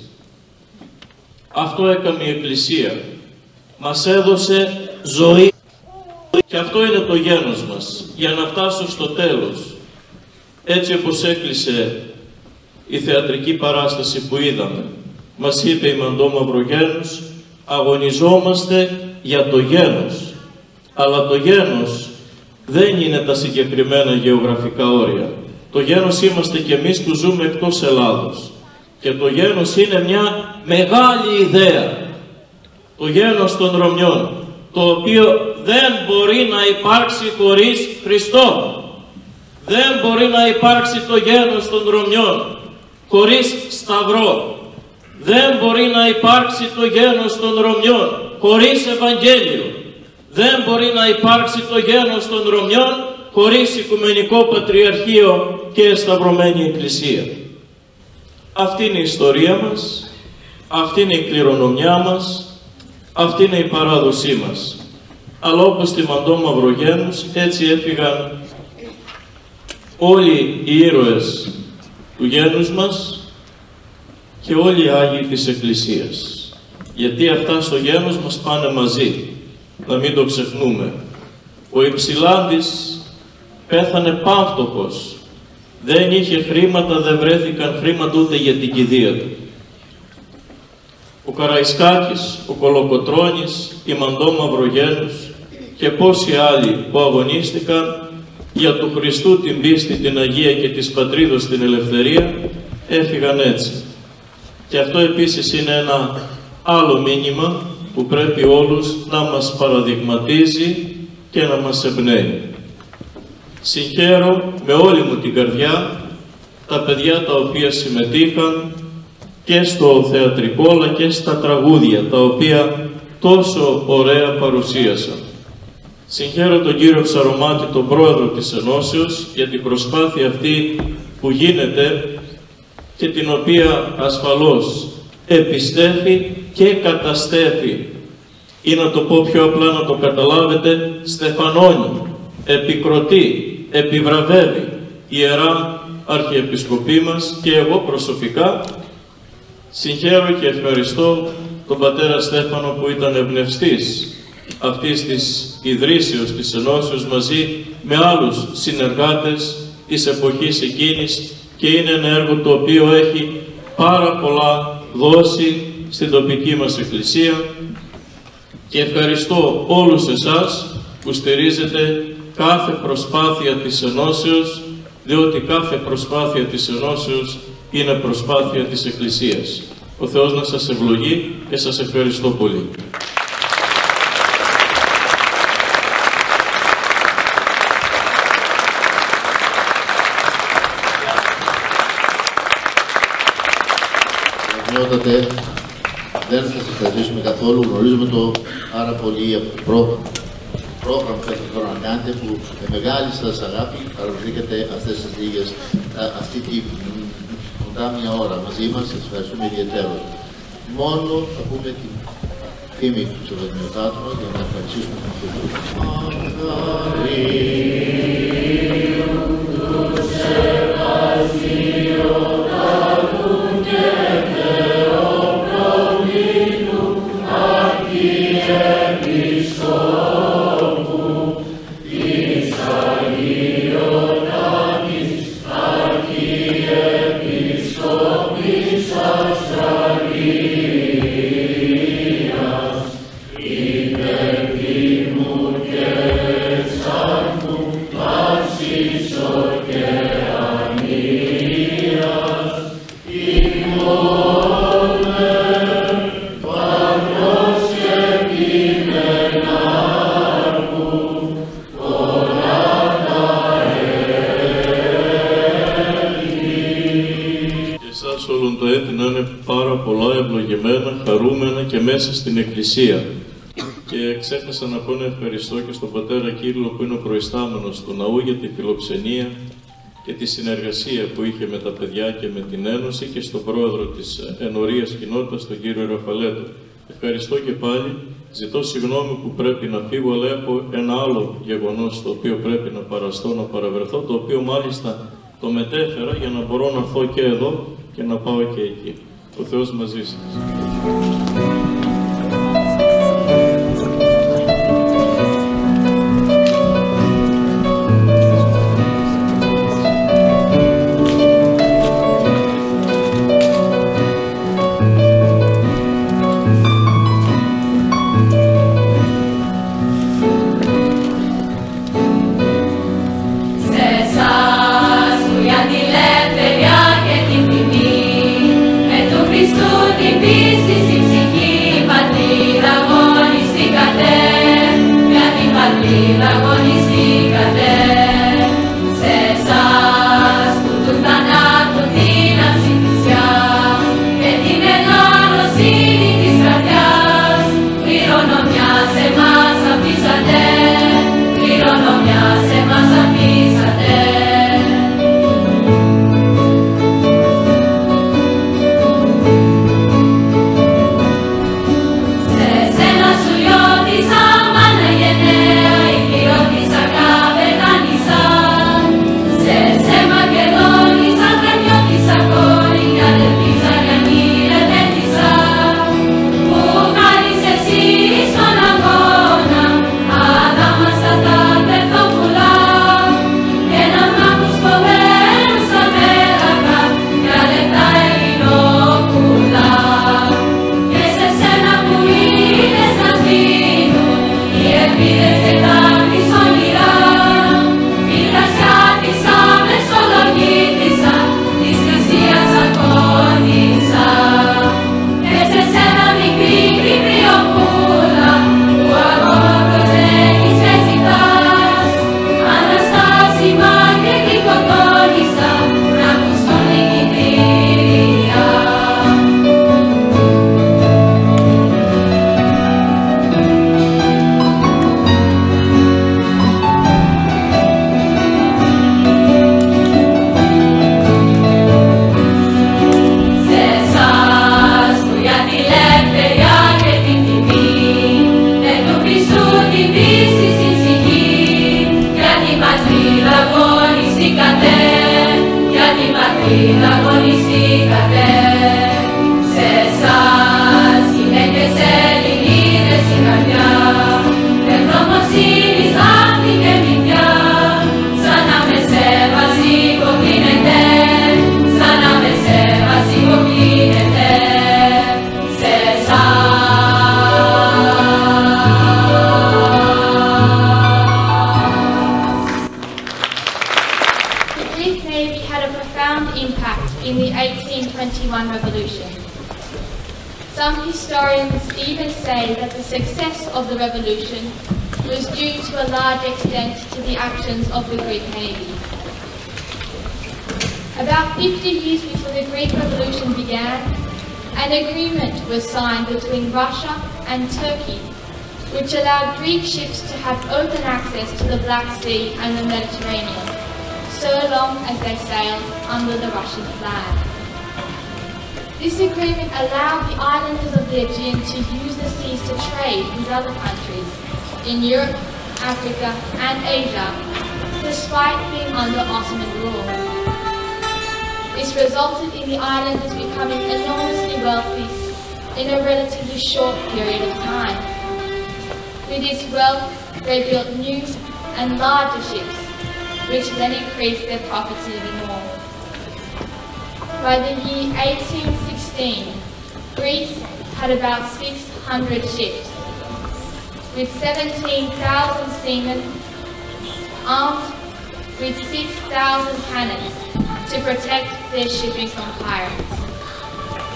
Αυτό έκανε η Εκκλησία. Μας έδωσε ζωή. Και αυτό είναι το γένος μας. Για να φτάσω στο τέλος, έτσι όπως έκλεισε η θεατρική παράσταση που είδαμε, μας είπε η Μαντώ Μαυρογένους, αγωνιζόμαστε για το γένος. Αλλά το γένος δεν είναι τα συγκεκριμένα γεωγραφικά όρια. Το γένος είμαστε κι εμείς που ζούμε εκτός Ελλάδος. Και το γένος είναι μια μεγάλη ιδέα. Το γένος των Ρωμιών, το οποίο δεν μπορεί να υπάρξει χωρίς Χριστό. Δεν μπορεί να υπάρξει το γένος των Ρωμιών χωρίς Σταυρό. Δεν μπορεί να υπάρξει το γένος των Ρωμιών χωρίς Ευαγγέλιο. Δεν μπορεί να υπάρξει το γένος των Ρωμιών χωρίς Οικουμενικό Πατριαρχείο και Σταυρωμένη Εκκλησία. Αυτή είναι η ιστορία μας, αυτή είναι η κληρονομιά μας, αυτή είναι η παράδοσή μας. Αλλά όπως τη Μαντώ Μαυρογένους, έτσι έφυγαν όλοι οι ήρωες του γένους μας και όλοι οι Άγιοι της Εκκλησίας. Γιατί αυτά στο γένος μας πάνε μαζί, να μην το ξεχνούμε. Ο Υψηλάντης πέθανε πάμφτωχος. Δεν είχε χρήματα, δεν βρέθηκαν χρήματα ούτε για την κηδεία του. Ο Καραϊσκάκης, ο Κολοκοτρώνης, η Μαντώ Μαυρογένους και πόσοι άλλοι που αγωνίστηκαν για του Χριστού την πίστη, την Αγία και της Πατρίδος την ελευθερία, έφυγαν έτσι. Και αυτό επίσης είναι ένα άλλο μήνυμα που πρέπει όλους να μας παραδειγματίζει και να μας εμπνέει. Συγχαίρω με όλη μου την καρδιά τα παιδιά τα οποία συμμετείχαν και στο θεατρικό αλλά και στα τραγούδια, τα οποία τόσο ωραία παρουσίασαν. Συγχαίρω τον κύριο Ψαρωμάτη, τον πρόεδρο της Ενώσεως, για την προσπάθεια αυτή που γίνεται και την οποία ασφαλώς επιστέφει και καταστέφει, ή να το πω πιο απλά να το καταλάβετε, στεφανώνει, επικροτεί, επιβραβεύει Ιερά Αρχιεπισκοπή μας και εγώ προσωπικά συγχαίρω και ευχαριστώ τον πατέρα Στέφανο που ήταν εμπνευστής αυτής της ιδρύσεως της Ενώσεως μαζί με άλλους συνεργάτες της εποχής εκείνης και είναι ένα έργο το οποίο έχει πάρα πολλά δώσει στην τοπική μας Εκκλησία και ευχαριστώ όλους εσάς που στηρίζετε κάθε προσπάθεια της Ενώσεως, διότι κάθε προσπάθεια της Ενώσεως είναι προσπάθεια της Εκκλησίας. Ο Θεός να σας ευλογεί και σας ευχαριστώ πολύ. Δεν θα σας ευχαριστήσουμε καθόλου. Γνωρίζουμε το πάρα πολύ πρόγραμμα που έχετε τώρα να κάνετε, που με μεγάλη σας αγάπη παραδεχτήκατε αυτές τις λίγες, αυτή τη κοντά μια ώρα μαζί μας. Σας ευχαριστούμε ιδιαίτερως. Μόνο θα πούμε την φήμη του Σεβασμιωτάτου μας για να ευχαριστήσουμε τον Θεό. Όλον το έτη να είναι πάρα πολλά ευλογημένα, χαρούμενα και μέσα στην Εκκλησία. Και ξέχασα να πω να ευχαριστώ και στον πατέρα Κύριλλο που είναι ο προϊστάμενος του ναού για τη φιλοξενία και τη συνεργασία που είχε με τα παιδιά και με την Ένωση και στον πρόεδρο της ενορίας κοινότητας, τον κύριο Ραφαλέτο. Ευχαριστώ και πάλι. Ζητώ συγγνώμη που πρέπει να φύγω, αλλά έχω ένα άλλο γεγονός το οποίο πρέπει να παραστώ, να παραβρεθώ, το οποίο μάλιστα το μετέφερα για να μπορώ να έρθω και εδώ και να πάω και εκεί. Ο Θεός μαζί σας. About 50 years before the Greek Revolution began, an agreement was signed between Russia and Turkey, which allowed Greek ships to have open access to the Black Sea and the Mediterranean, so long as they sailed under the Russian flag. This agreement allowed the islanders of the Aegean to use the seas to trade with other countries in Europe, Africa and Asia, despite being under Ottoman rule. This resulted in the islanders becoming enormously wealthy in a relatively short period of time. With this wealth, they built new and larger ships, which then increased their profits even more. By the year 1816, Greece had about 600 ships, with 17,000 seamen armed with 6,000 cannons to protect their shipping from pirates.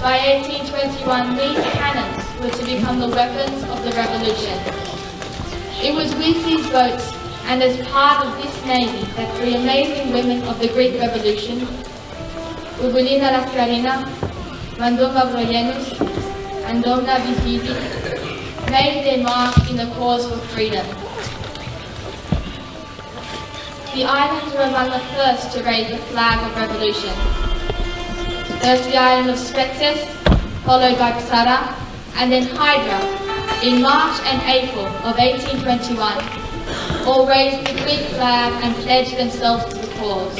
By 1821, these cannons were to become the weapons of the revolution. It was with these boats and as part of this navy that three amazing women of the Greek Revolution, Bouboulina, Mavrogenous, and Domna Visvizi, made their mark in the cause for freedom. The islands were among the first to raise the flag of revolution. First the island of Spetses, followed by Psara, and then Hydra, in March and April of 1821, all raised the Greek flag and pledged themselves to the cause.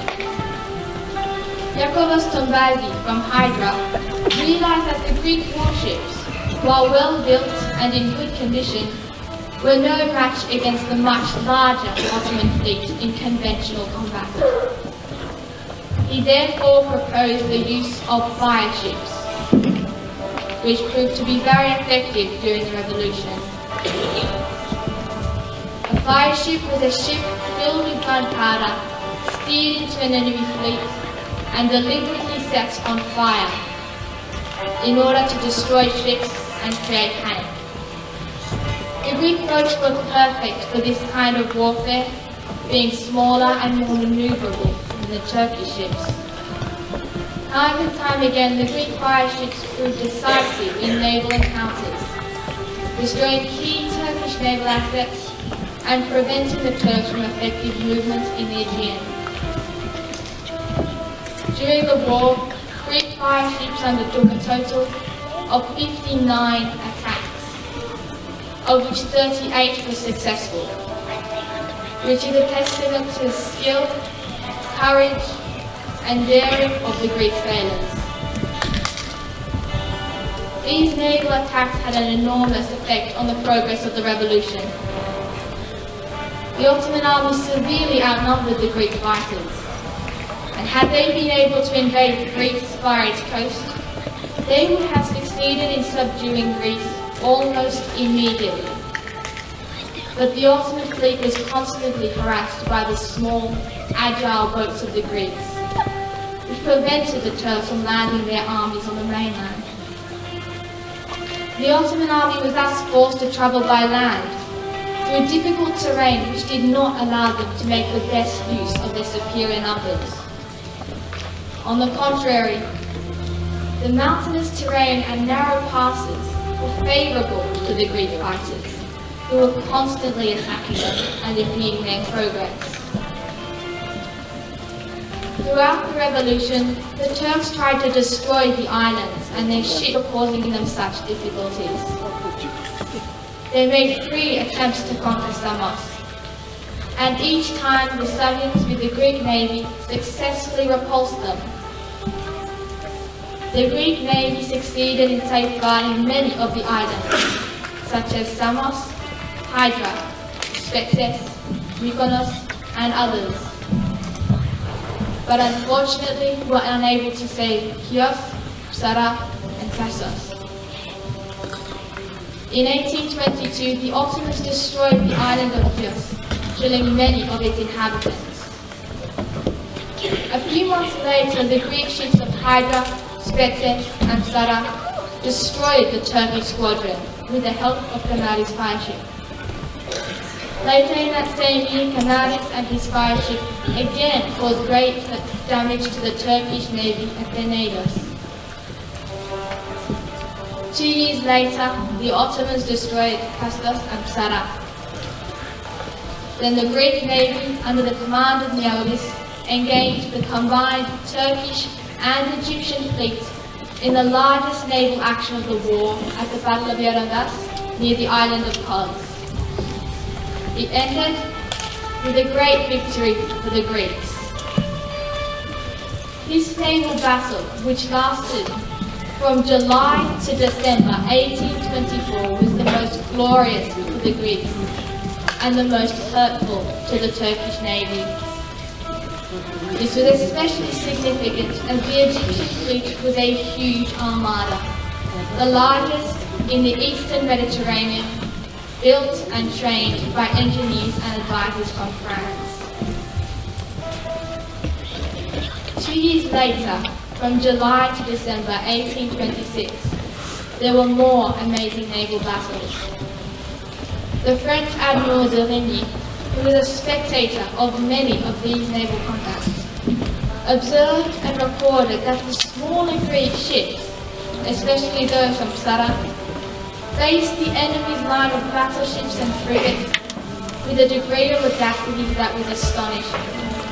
Yakovos Tombazi from Hydra realized that the Greek warships, while well built and in good condition, were no match against the much larger Ottoman fleet in conventional combat. He therefore proposed the use of fire ships, which proved to be very effective during the revolution. A fire ship was a ship filled with gunpowder, steered into an enemy fleet, and deliberately set on fire in order to destroy ships and create panic. The Greek boats were perfect for this kind of warfare, being smaller and more maneuverable than the Turkish ships. Time and time again, the Greek fire ships proved decisive in naval encounters, destroying key Turkish naval assets and preventing the Turks from effective movement in the Aegean. During the war, Greek fire ships undertook a total of 59 attacks, of which 38 were successful, which is a testament to the skill, courage, and daring of the Greek sailors. These naval attacks had an enormous effect on the progress of the revolution. The Ottoman army severely outnumbered the Greek fighters, and had they been able to invade Greece via its coast, they would have succeeded in subduing Greece almost immediately. But the Ottoman fleet was constantly harassed by the small, agile boats of the Greeks, which prevented the Turks from landing their armies on the mainland. The Ottoman army was thus forced to travel by land, through difficult terrain which did not allow them to make the best use of their superior numbers. On the contrary, the mountainous terrain and narrow passes were favourable to the Greek fighters, who were constantly attacking them and impeding their progress. Throughout the revolution, the Turks tried to destroy the islands and their ships were causing them such difficulties. They made 3 attempts to conquer Samos, and each time the Savians with the Greek navy successfully repulsed them. The Greek navy succeeded in safeguarding many of the islands, such as Samos, Hydra, Spetses, Mykonos, and others, but unfortunately were unable to save Chios, Psara, and Kassos. In 1822, the Ottomans destroyed the island of Chios, killing many of its inhabitants. A few months later, the Greek ships of Hydra, Spetses, and Psara destroyed the Turkish squadron with the help of Canaris' fire ship. Later in that same year, Canaris and his fire ship again caused great damage to the Turkish navy at Tenedos. 2 years later, the Ottomans destroyed Kastos and Psara. Then the Greek navy, under the command of Miaoulis, engaged the combined Turkish and Egyptian fleet in the largest naval action of the war at the Battle of Yarangas near the island of Kos. It ended with a great victory for the Greeks. This naval battle, which lasted from July to December 1824, was the most glorious for the Greeks and the most hurtful to the Turkish navy. This was especially significant as the Egyptian fleet was a huge armada, the largest in the eastern Mediterranean, built and trained by engineers and advisors from France. 2 years later, from July to December 1826, there were more amazing naval battles. The French Admiral de Régny, who was a spectator of many of these naval combats, observed and recorded that the smaller Greek ships, especially those from Sara, faced the enemy's line of battleships and frigates with a degree of audacity that was astonishing.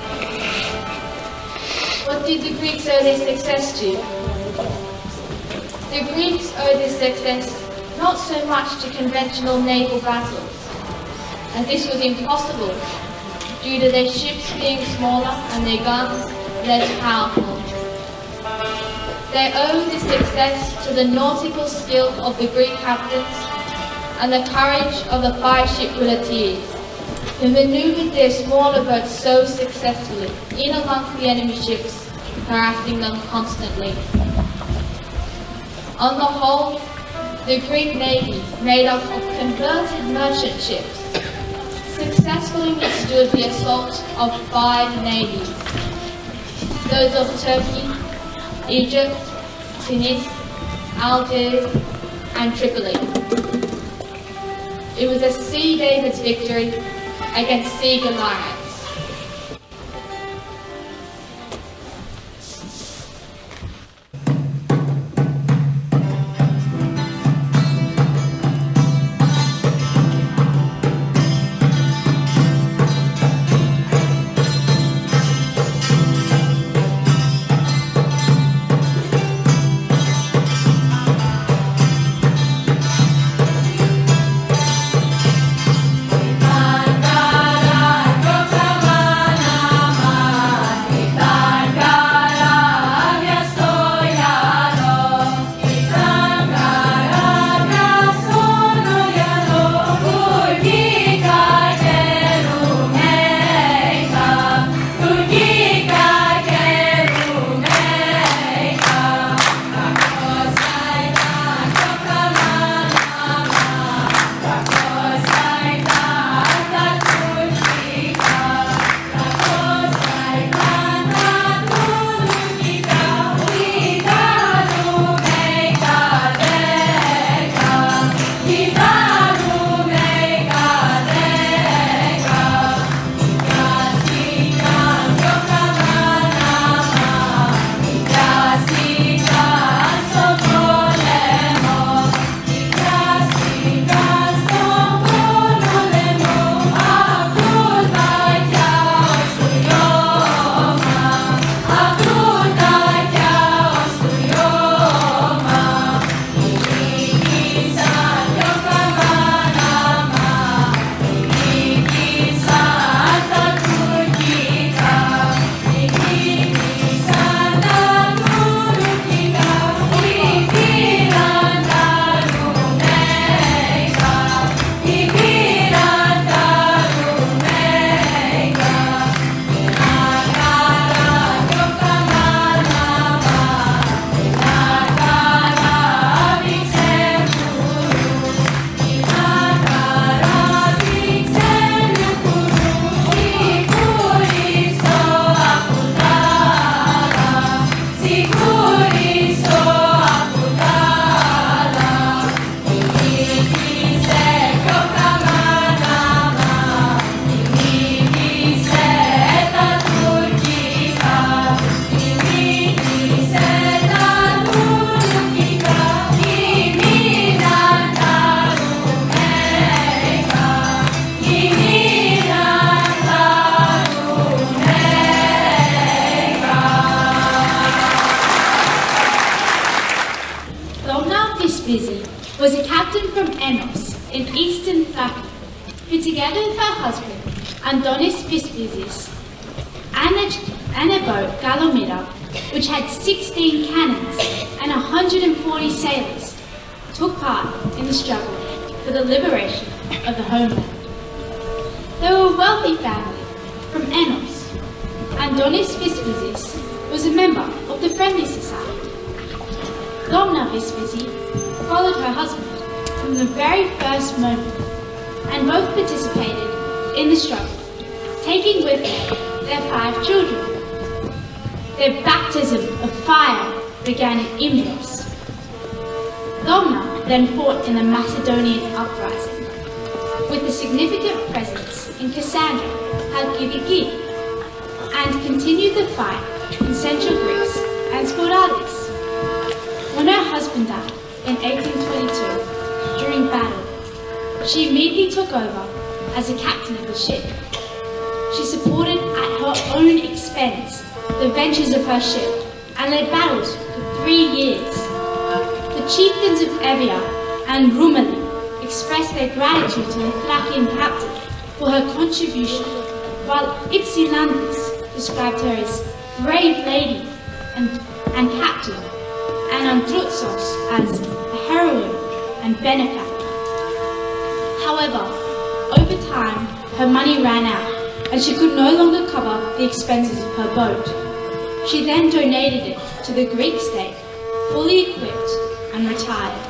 What did the Greeks owe their success to? The Greeks owed this success not so much to conventional naval battles, as this was impossible due to their ships being smaller and their guns less powerful. They owed this success to the nautical skill of the Greek captains and the courage of the 5-ship grenadiers, who manoeuvred their smaller boats so successfully in amongst the enemy ships, harassing them constantly. On the whole, the Greek navy, made up of converted merchant ships, successfully withstood the assault of 5 navies, those of Turkey, Egypt, Tunis, Algiers, and Tripoli. It was a Sea David's victory against Sea Goliaths. Visvizi was a captain from Enos in eastern Thrace, who together with her husband, Andonis Visvizis, and a boat, Galomira, which had 16 cannons and 140 sailors, took part in the struggle for the liberation of the homeland. They were a wealthy family from Enos. Andonis Visvizis was a member of the Friendly Society. Domna Visvizi followed her husband from the very first moment, and both participated in the struggle, taking with them their 5 children. Their baptism of fire began in Imbros. Domna then fought in the Macedonian uprising, with a significant presence in Cassandra, Chalkidiki, and continued the fight in Central Greece and Sporadis. When her husband died in 1822 during battle, she immediately took over as a captain of the ship. She supported at her own expense the ventures of her ship and led battles for 3 years. The chieftains of Evia and Rumeli expressed their gratitude to the Thracian captain for her contribution, while Ypsilantis described her as brave lady and captain, and Androutsos as a heroine and benefactor. However, over time, her money ran out, and she could no longer cover the expenses of her boat. She then donated it to the Greek state, fully equipped, and retired.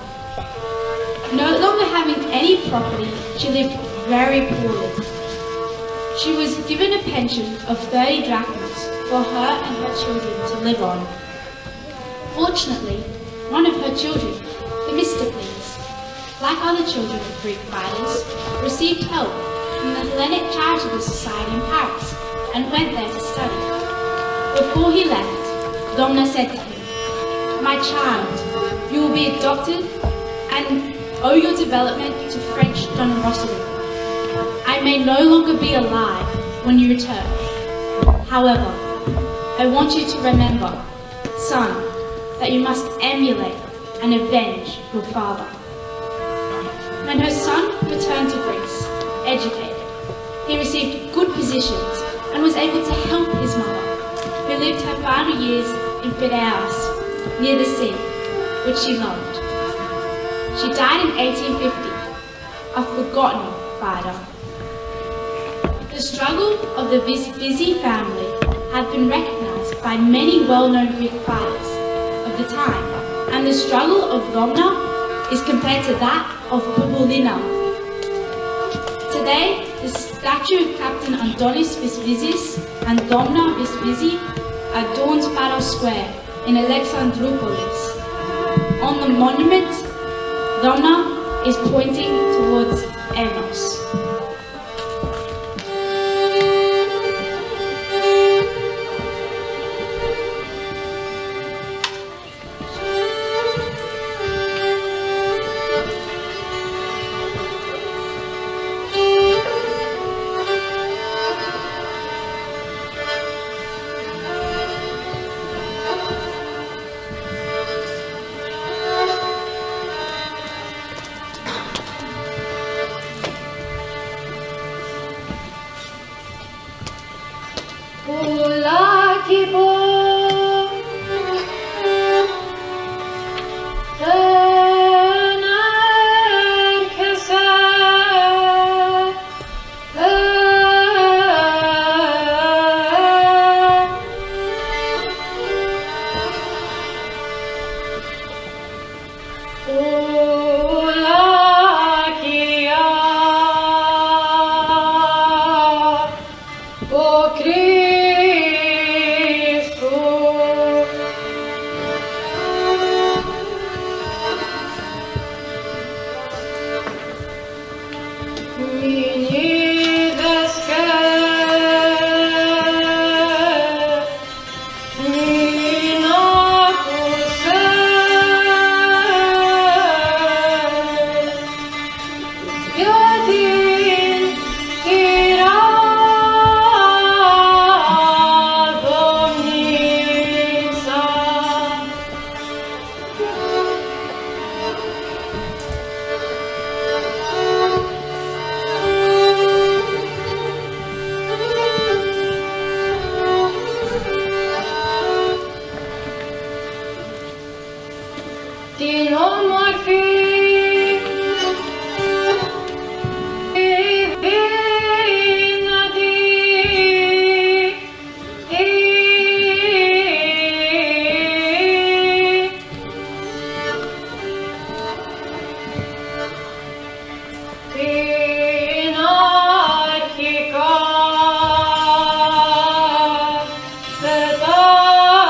No longer having any property, she lived very poorly. She was given a pension of 30 drachmas for her and her children to live on. Fortunately, one of her children, Themistocles, like other children of Greek fighters, received help from the Hellenic Charitable Society in Paris and went there to study. Before he left, Domna said to him, "My child, you will be adopted and owe your development to French generosity. I may no longer be alive when you return. However, I want you to remember, son, that you must emulate and avenge your father." When her son returned to Greece, educated, he received good positions and was able to help his mother, who lived her final years in Piraeus, near the sea, which she loved. She died in 1850, a forgotten fighter. The struggle of the Visvizi family had been recognized by many well-known Greek fighters of the time, and the struggle of Domna is compared to that of Bouboulina. Today, the statue of Captain Antonis Visvizis and Domna Visvizi adorns Paros Square in Alexandroupolis. On the monument, Domna is pointing towards Enos. Archika,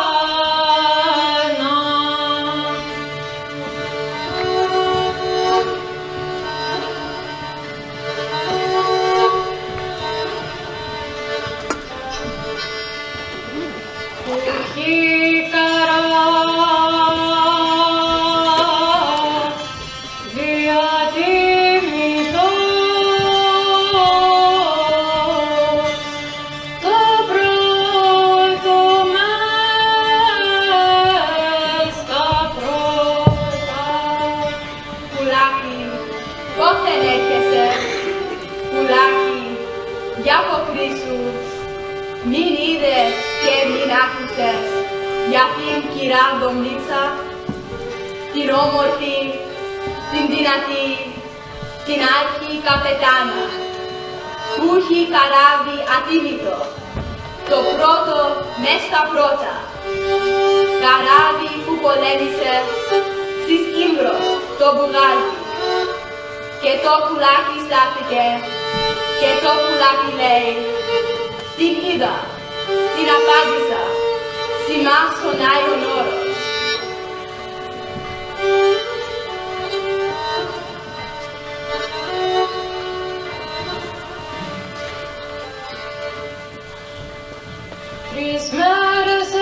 Ντομνίτσα, την όμορφη, την δυνατή, την άρχη καπετάνα, που έχει καράβι ατίμητο, το πρώτο μες στα πρώτα, καράβι που πολέμησε στις Κύμπρος το Μπουγάζι, και το πουλάκι στάθηκε, και το πουλάκι λέει, την είδα, την απάντησα, σημά στον Άγιον Όρος. Τρεις μέρες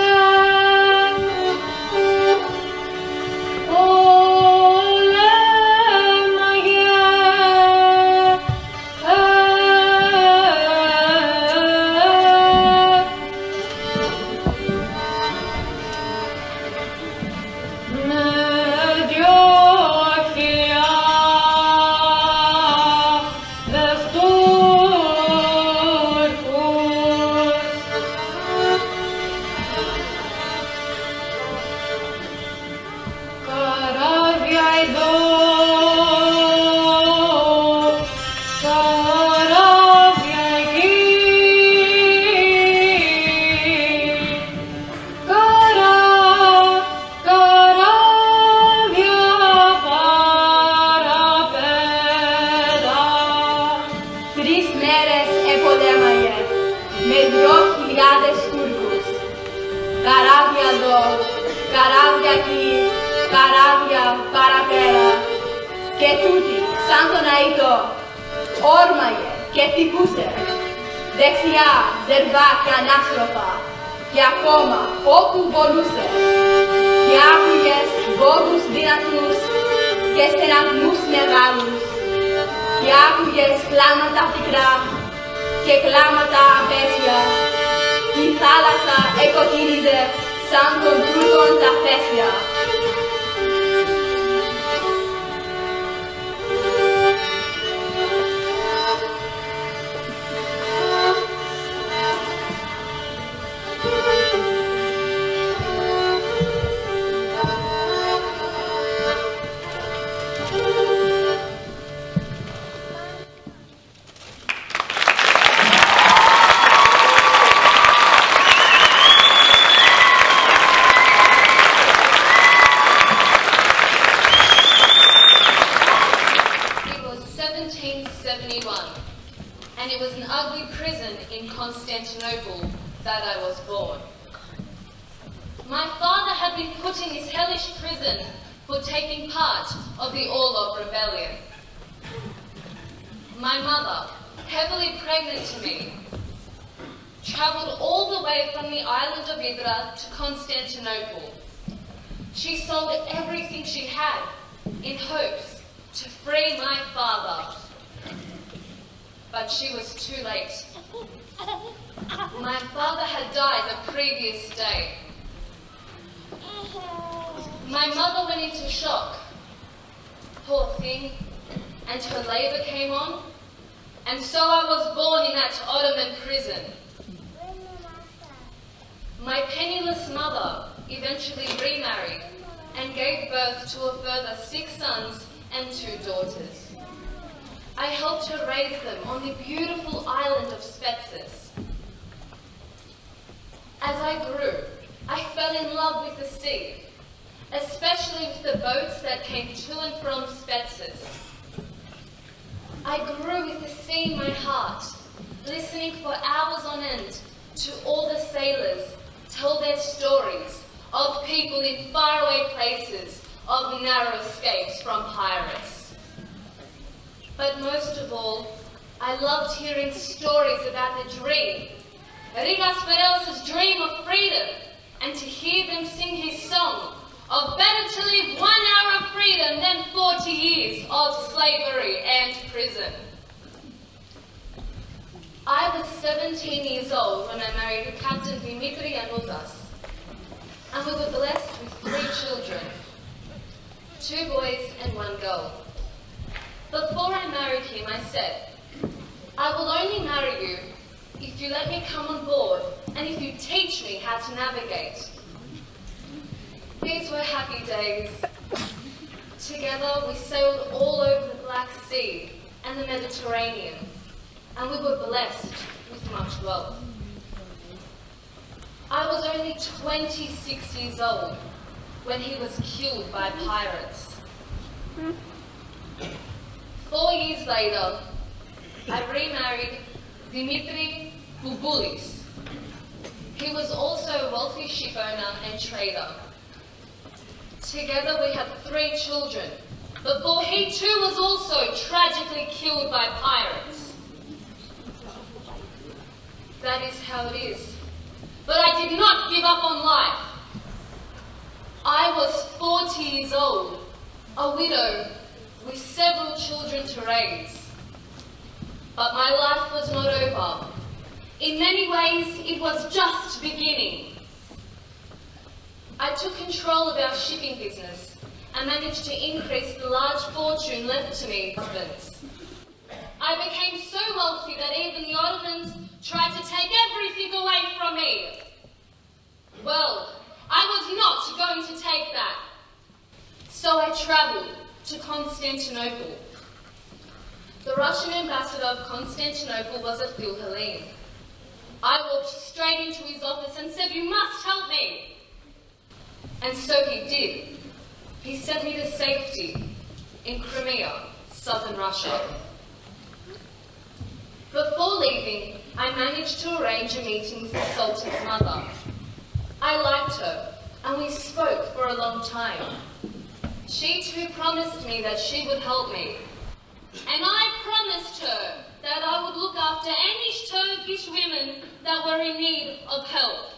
καράβια εκεί, καράβια παραπέρα, και τούτη, σαν τον αητό, όρμαγε και χτυπούσε, δεξιά, ζερβά και ανάστροφα, και ακόμα όπου μπορούσε, και άκουγες βόβους δυνατούς και στεναγμούς μεγάλους, και άκουγες κλάματα πικρά και κλάματα απέσια, και η θάλασσα εκοτήριζε σαν των Τούρκων τα φέσια. That I was born. My father had been put in this hellish prison for taking part of the Orlov rebellion. My mother, heavily pregnant to me, traveled all the way from the island of Idra to Constantinople. She sold everything she had in hopes to free my father. But she was too late. My father had died the previous day. My mother went into shock. Poor thing. And her labor came on. And so I was born in that Ottoman prison. My penniless mother eventually remarried and gave birth to a further 6 sons and 2 daughters. I helped her raise them on the beautiful island of Spetses. As I grew, I fell in love with the sea, especially with the boats that came to and from Spetses. I grew with the sea in my heart, listening for hours on end to all the sailors tell their stories of people in faraway places, of narrow escapes from pirates. But most of all, I loved hearing stories about the dream, Rigas Fereos' dream of freedom, and to hear them sing his song of better to live 1 hour of freedom than 40 years of slavery and prison. I was 17 years old when I married Captain Dimitri Yanuzas, and we were blessed with 3 children, 2 boys and 1 girl. Before I married him, I said, I will only marry you if you let me come on board and if you teach me how to navigate. These were happy days. Together we sailed all over the Black Sea and the Mediterranean, and we were blessed with much wealth. I was only 26 years old when he was killed by pirates. 4 years later, I remarried Dimitri Bouboulis. He was also a wealthy shipowner and trader. Together we had 3 children, before he too was also tragically killed by pirates. That is how it is. But I did not give up on life. I was 40 years old, a widow with several children to raise. But my life was not over. In many ways, it was just beginning. I took control of our shipping business and managed to increase the large fortune left to me by husbands. I became so wealthy that even the Ottomans tried to take everything away from me. Well, I was not going to take that. So I traveled to Constantinople. The Russian ambassador of Constantinople was a Philhellene. I walked straight into his office and said, "You must help me." And so he did. He sent me to safety in Crimea, southern Russia. Before leaving, I managed to arrange a meeting with the Sultan's mother. I liked her, and we spoke for a long time. She too promised me that she would help me. And I promised her that I would look after any Turkish women that were in need of help.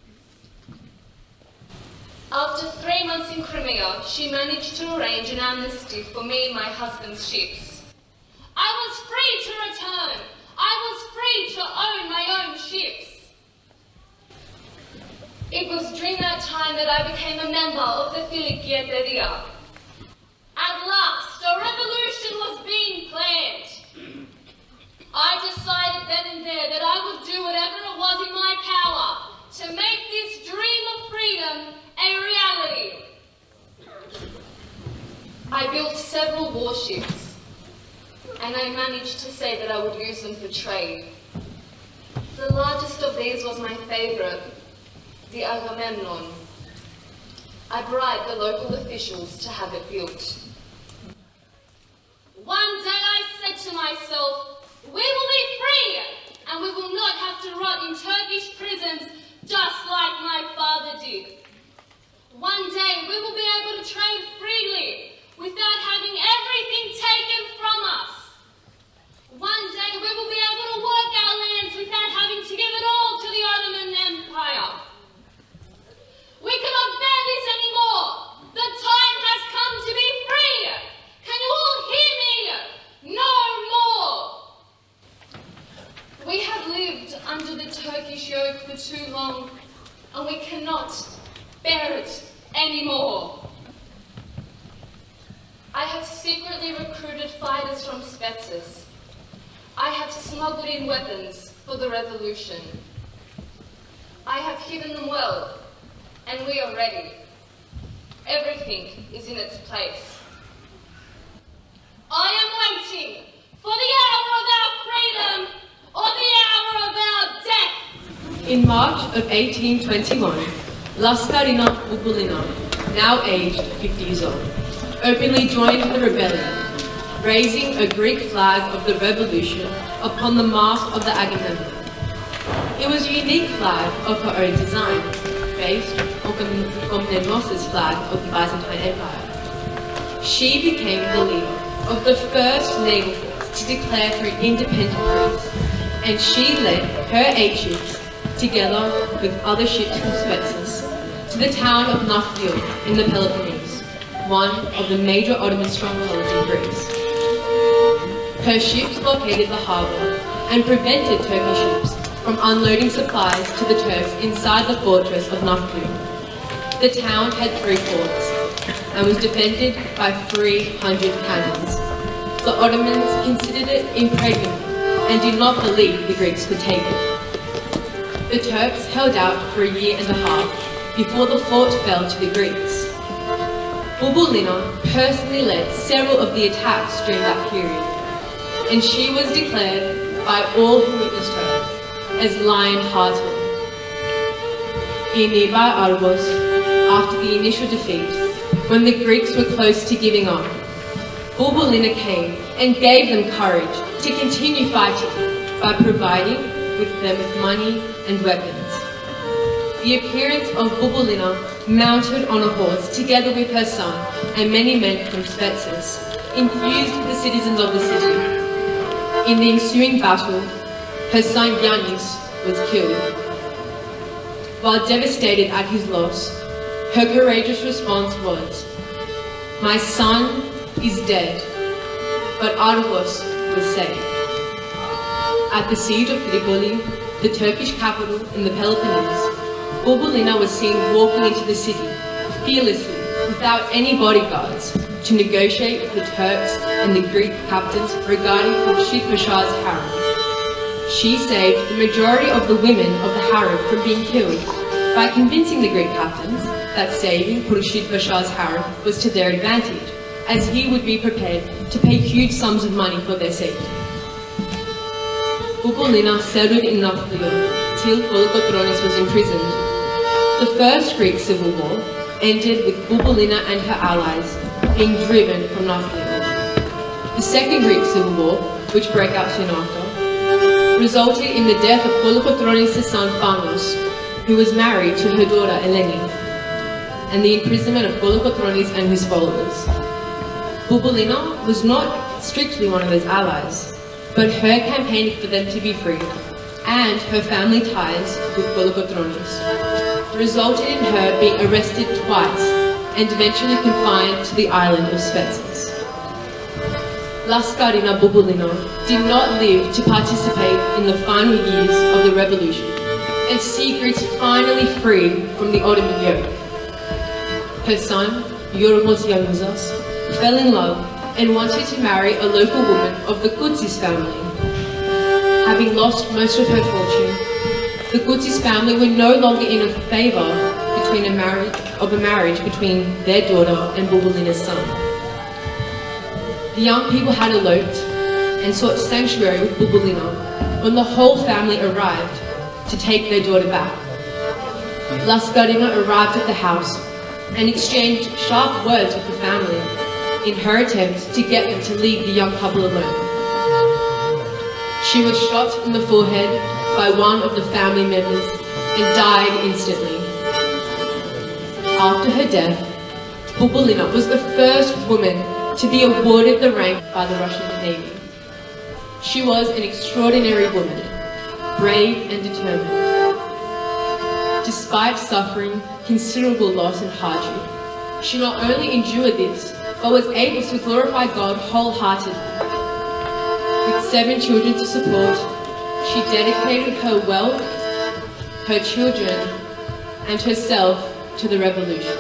After 3 months in Crimea, she managed to arrange an amnesty for me and my husband's ships. I was free to return. I was free to own my own ships. It was during that time that I became a member of the Filikieteria. At last, a revolution was being planned. I decided then and there that I would do whatever it was in my power to make this dream of freedom a reality. I built several warships, and I managed to say that I would use them for trade. The largest of these was my favorite, the Agamemnon. I bribed the local officials to have it built. One day I said to myself, we will be free, and we will not have to rot in Turkish prisons just like my father did. One day we will be able to trade freely without having everything taken from us. One day we will be able to work our lands without having to give it all to the Ottoman Empire. We cannot bear this anymore. The time has come to be free. Can you all hear me? No more. We have lived under the Turkish yoke for too long, and we cannot bear it anymore. I have secretly recruited fighters from Spetses. I have smuggled in weapons for the revolution. I have hidden them well, and we are ready. Everything is in its place. I am waiting for the hour of our freedom or the hour of our death. In March of 1821, Laskarina Bouboulina, now aged 50 years old, openly joined the rebellion, raising a Greek flag of the revolution upon the mast of the Agamemnon. It was a unique flag of her own design, based on Komnenos' flag of the Byzantine Empire. She became the leader of the first naval force to declare for an independent Greece, and she led her 8 ships, together with other ships from Spetses, to the town of Nafplio in the Peloponnese, one of the major Ottoman strongholds in Greece. Her ships blockaded the harbour and prevented Turkish ships from unloading supplies to the Turks inside the fortress of Nafplio. The town had 3 forts and was defended by 300 cannons. The Ottomans considered it impregnable and did not believe the Greeks could take it. The Turks held out for 1.5 years, before the fort fell to the Greeks. Bouboulina personally led several of the attacks during that period, and she was declared by all who witnessed her as lion-hearted. In nearby Argos, after the initial defeat, when the Greeks were close to giving up, Bouboulina came and gave them courage to continue fighting by providing them with money and weapons. The appearance of Bouboulina mounted on a horse together with her son and many men from Spetses infused the citizens of the city. In the ensuing battle, her son Yannis was killed. While devastated at his loss, her courageous response was, "My son is dead, but Argos was saved." At the siege of Tripoli, the Turkish capital in the Peloponnese, Bouboulina was seen walking into the city, fearlessly, without any bodyguards, to negotiate with the Turks and the Greek captains regarding Khurshid Pasha's harem. She saved the majority of the women of the harem from being killed by convincing the Greek captains that saving Khurshid Pasha's harem was to their advantage, as he would be prepared to pay huge sums of money for their safety. Bouboulina settled in Nafplio till Kolokotronis was imprisoned. The First Greek Civil War ended with Bouboulina and her allies being driven from Nafplio. The Second Greek Civil War, which broke out soon after, resulted in the death of Kolokotronis' son Panos, who was married to her daughter Eleni, and the imprisonment of Kolokotronis and his followers. Bouboulina was not strictly one of those allies, but her campaigning for them to be free, and her family ties with Kolokotronis, resulted in her being arrested twice and eventually confined to the island of Spetses. Laskarina Bouboulina did not live to participate in the final years of the revolution and see Greece finally free from the Ottoman yoke. Her son, Yorgos Yanouzas, fell in love and wanted to marry a local woman of the Koutsis family. Having lost most of her fortune, the Koutsis family were no longer in favor of a marriage between their daughter and Bouboulina's son. The young people had eloped and sought sanctuary with Bouboulina when the whole family arrived to take their daughter back. Laskarina arrived at the house and exchanged sharp words with the family in her attempt to get them to leave the young couple alone. She was shot in the forehead by one of the family members and died instantly. After her death, Bouboulina was the first woman to be awarded the rank by the Russian Navy. She was an extraordinary woman, brave and determined. Despite suffering considerable loss and hardship, she not only endured this, but was able to glorify God wholeheartedly. With 7 children to support, she dedicated her wealth, her children, and herself to the revolution.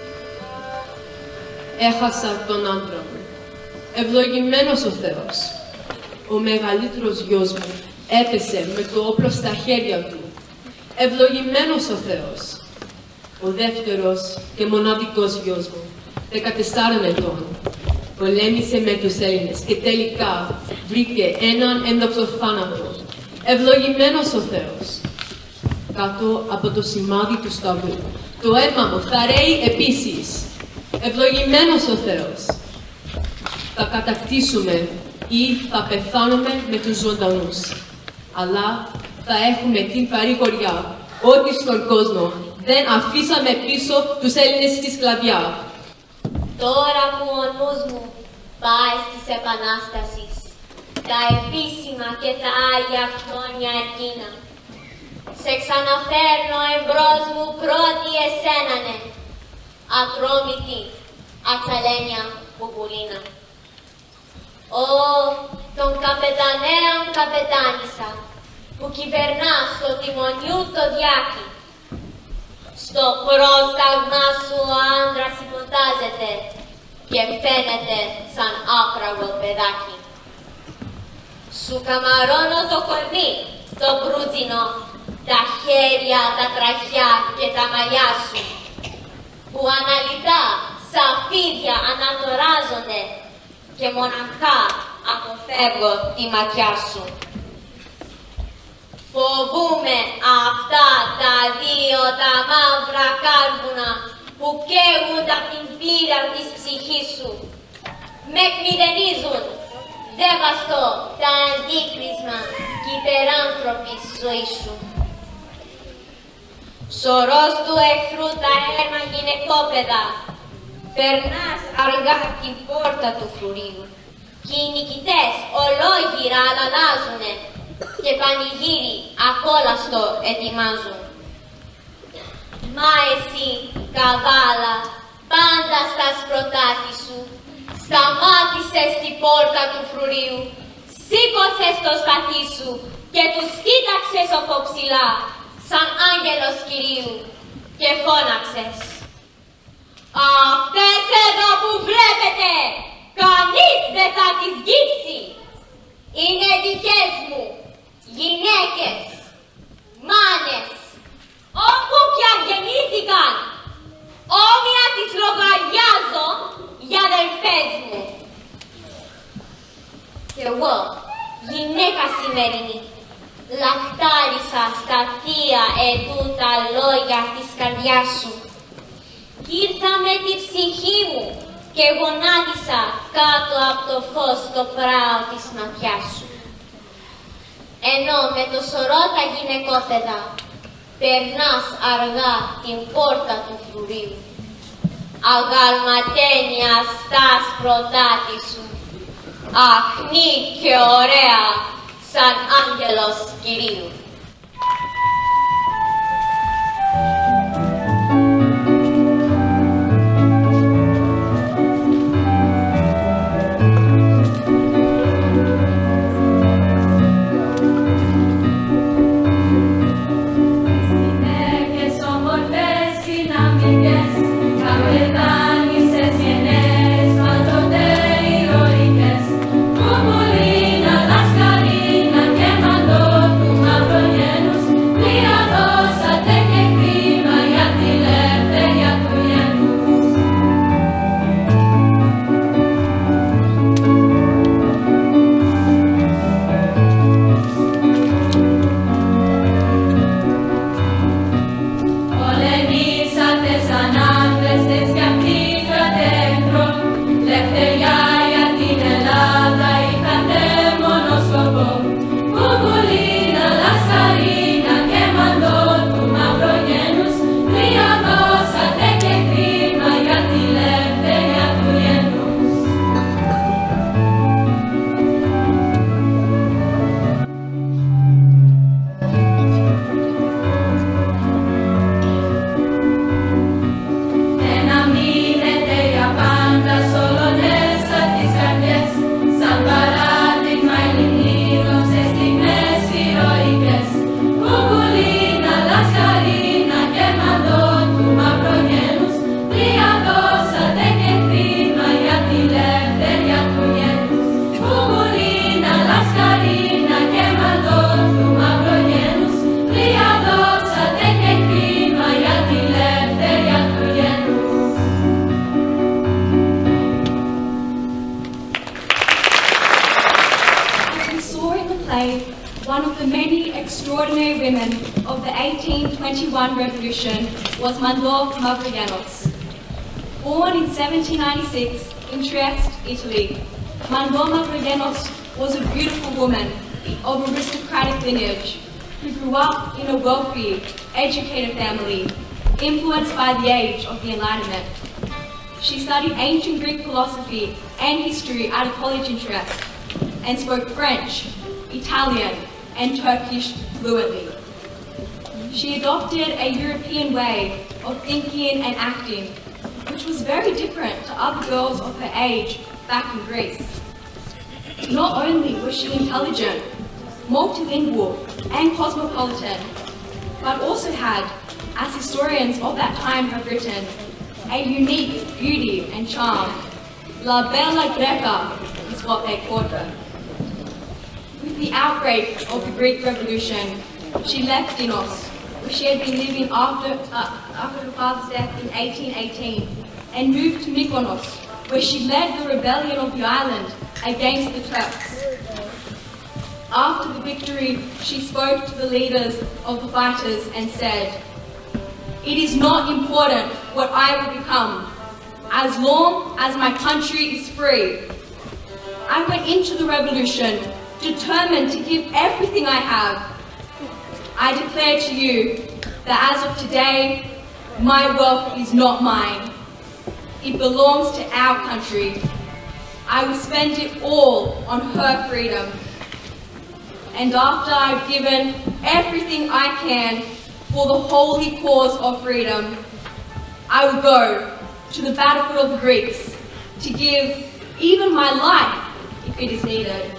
Έχασα τον άνθρωπο. Ευλογημένος ο Θεός. Ο μεγαλύτερος γιος μου έπεσε με το όπλο στα χέρια του. Ευλογημένος ο Θεός. Ο δεύτερος και μοναδικός γιος μου, 14 ετών, πολέμησε με τους Έλληνες και τελικά βρήκε έναν ένδοξο θάνατο. Ευλογημένος ο Θεός. Κάτω από το σημάδι του σταυρού, το αίμα μου θα ρέει επίσης. Ευλογημένος ο Θεός. Θα κατακτήσουμε ή θα πεθάνουμε με τους ζωντανούς. Αλλά θα έχουμε την παρηγοριά ότι στον κόσμο δεν αφήσαμε πίσω τους Έλληνες στη σκλαβιά. Τώρα που ο νους μου πάει στις επανάστασεις, τα επίσημα και τα Άγια χρόνια εκείνα, σε ξαναφέρνω εμπρός μου πρώτη εσένανε, ατρόμητη ατσαλένια Bouboulina. Ω, τον καπετανέων καπετάνισσα, που κυβερνά στο τιμονιού το διάκι. Στο πρόσταγμα σου ο άντρας υποτάζεται και φαίνεται σαν άπραγο παιδάκι. Σου καμαρώνω το κορμί, το προύτζινο, τα χέρια, τα τραχιά και τα μαλλιά σου, που αναλυτά σαφίδια ανατοράζονται και μοναχά αποφεύγω τη ματιά σου. Φοβούμαι αυτά τα δύο τα μαύρα κάρβουνα που καίγονται απ' την πύρα της ψυχής σου. Με εκμηδενίζουν, δεν βαστώ τα αντίκρισμα κι υπεράνθρωπης ζωής σου. Σωρός του εχθρού τα έρμα γυναικόπαιδα, περνάς αργά την πόρτα του φρουρίου κι οι νικητές ολόγυρα αλλάζουνε και πανηγύρι ακόλαστο ετοιμάζουν. Μα εσύ, καβάλα, πάντα στα σπρωτάτη σου, σταμάτησες την πόρτα του φρουρίου, σήκωσες το σπαθί σου και τους κοίταξες οφοψηλά, σαν άγγελος Κυρίου, και φώναξες. Αυτές εδώ που βλέπετε, κανείς δεν θα τις γύψει. Είναι δικές μου, γυναίκες, μάνες, όπου πια γεννήθηκαν, όμοια τις λογαριάζω για αδελφές μου. Κι εγώ, γυναίκα σημερινή, λαχτάρισα στα θεία ετούτα λόγια της καρδιάς σου. Κι ήρθα με τη ψυχή μου και γονάτισα κάτω από το φως το πράο της ματιάς σου. Ενώ με το σωρό τα γυναικόπαιδα περνάς αργά την πόρτα του φρουρίου, αγαλματένια στα σπρωτάτη σου, αχνή και ωραία σαν άγγελος Κυρίου. Revolution was Mavrogenous. Born in 1796 in Trieste, Italy, Mavrogenous was a beautiful woman of aristocratic lineage who grew up in a wealthy, educated family, influenced by the age of the Enlightenment. She studied ancient Greek philosophy and history at a college in Trieste and spoke French, Italian, and Turkish fluently. She adopted a European way of thinking and acting, which was very different to other girls of her age back in Greece. Not only was she intelligent, multilingual, and cosmopolitan, but also had, as historians of that time have written, a unique beauty and charm. La Bella Greca is what they called her. With the outbreak of the Greek Revolution, she left Dinos, where she had been living after her father's death in 1818, and moved to Mykonos, where she led the rebellion of the island against the Turks. After the victory, she spoke to the leaders of the fighters and said, "It is not important what I will become, as long as my country is free. I went into the revolution determined to give everything I have. I declare to you that as of today, my wealth is not mine. It belongs to our country. I will spend it all on her freedom. And after I've given everything I can for the holy cause of freedom, I will go to the battlefield of the Greeks to give even my life if it is needed."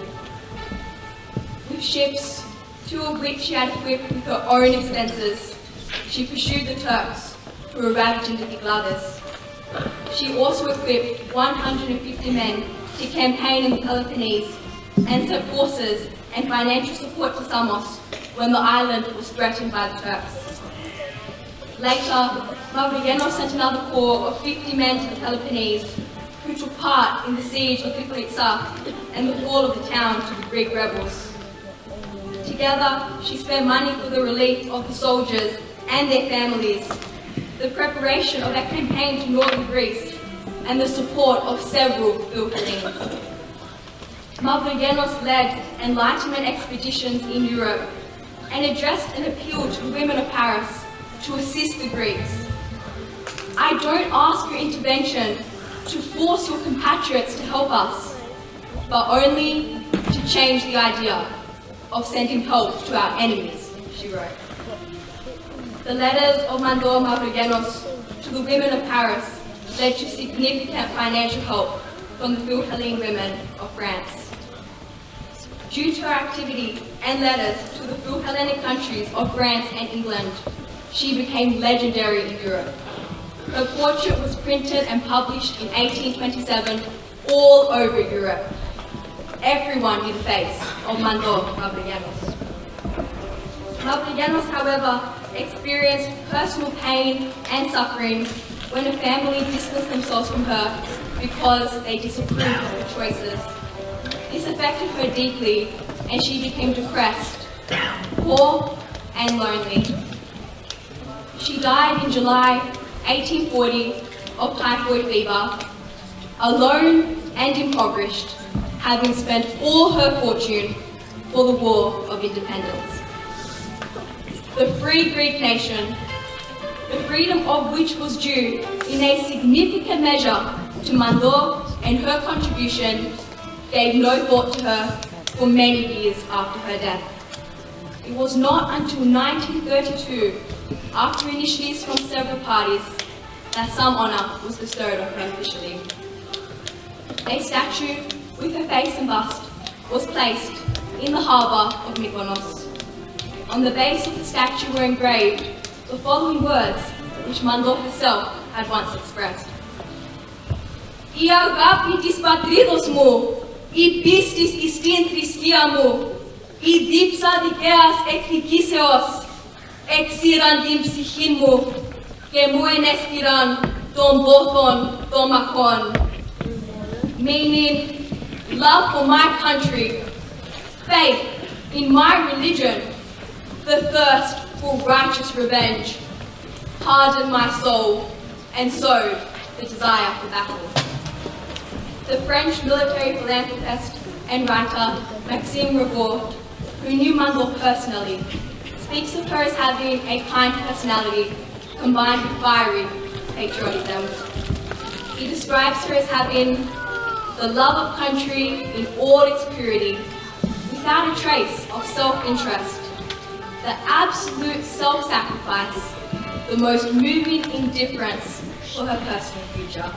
With ships, 2 of which she had equipped with her own expenses, she pursued the Turks who were ravaging the Cyclades. She also equipped 150 men to campaign in the Peloponnese and sent forces and financial support to Samos when the island was threatened by the Turks. Later, Mavrogenous sent another corps of 50 men to the Peloponnese, who took part in the siege of Kypritsa and the fall of the town to the Greek rebels. Together, she spent money for the relief of the soldiers and their families, the preparation of that campaign to northern Greece, and the support of several Philhellenes. Mavrogenous led Enlightenment expeditions in Europe and addressed an appeal to the women of Paris to assist the Greeks. "I don't ask your intervention to force your compatriots to help us, but only to change the idea of sending help to our enemies," she wrote. The letters of Mandor Mavrogenous to the women of Paris led to significant financial help from the Philhellene women of France. Due to her activity and letters to the Philhellenic countries of France and England, she became legendary in Europe. Her portrait was printed and published in 1827 all over Europe. Everyone knew the face of Mandor Mavrogenous. Mavrogenous, however, experienced personal pain and suffering when a family distanced themselves from her because they disapproved of her choices. This affected her deeply, and she became depressed, poor, and lonely. She died in July 1840 of typhoid fever, alone and impoverished, having spent all her fortune for the War of Independence. The free Greek nation, the freedom of which was due in a significant measure to Mandor and her contribution, gave no thought to her for many years after her death. It was not until 1932, after initiatives from several parties, that some honour was bestowed on her officially. A statue with her face and bust was placed in the harbour of Mykonos. On the base of the statue were engraved the following words, which Mandor herself had once expressed. «Η αγάπη της πατρίδος μου, η πίστης εις την θρησκεία μου, η δίψα δικαίας εκδικήσεως, εξήραν την ψυχή μου και μου ενέστηραν των πόθων των μαχών». Meaning, love for my country, faith in my religion, the thirst for righteous revenge, hardened my soul and sowed the desire for battle. The French military philanthropist and writer Maxime Revaux, who knew Mandor personally, speaks of her as having a kind personality combined with fiery patriotism. He describes her as having the love of country in all its purity, without a trace of self-interest, the absolute self-sacrifice, the most moving indifference for her personal future.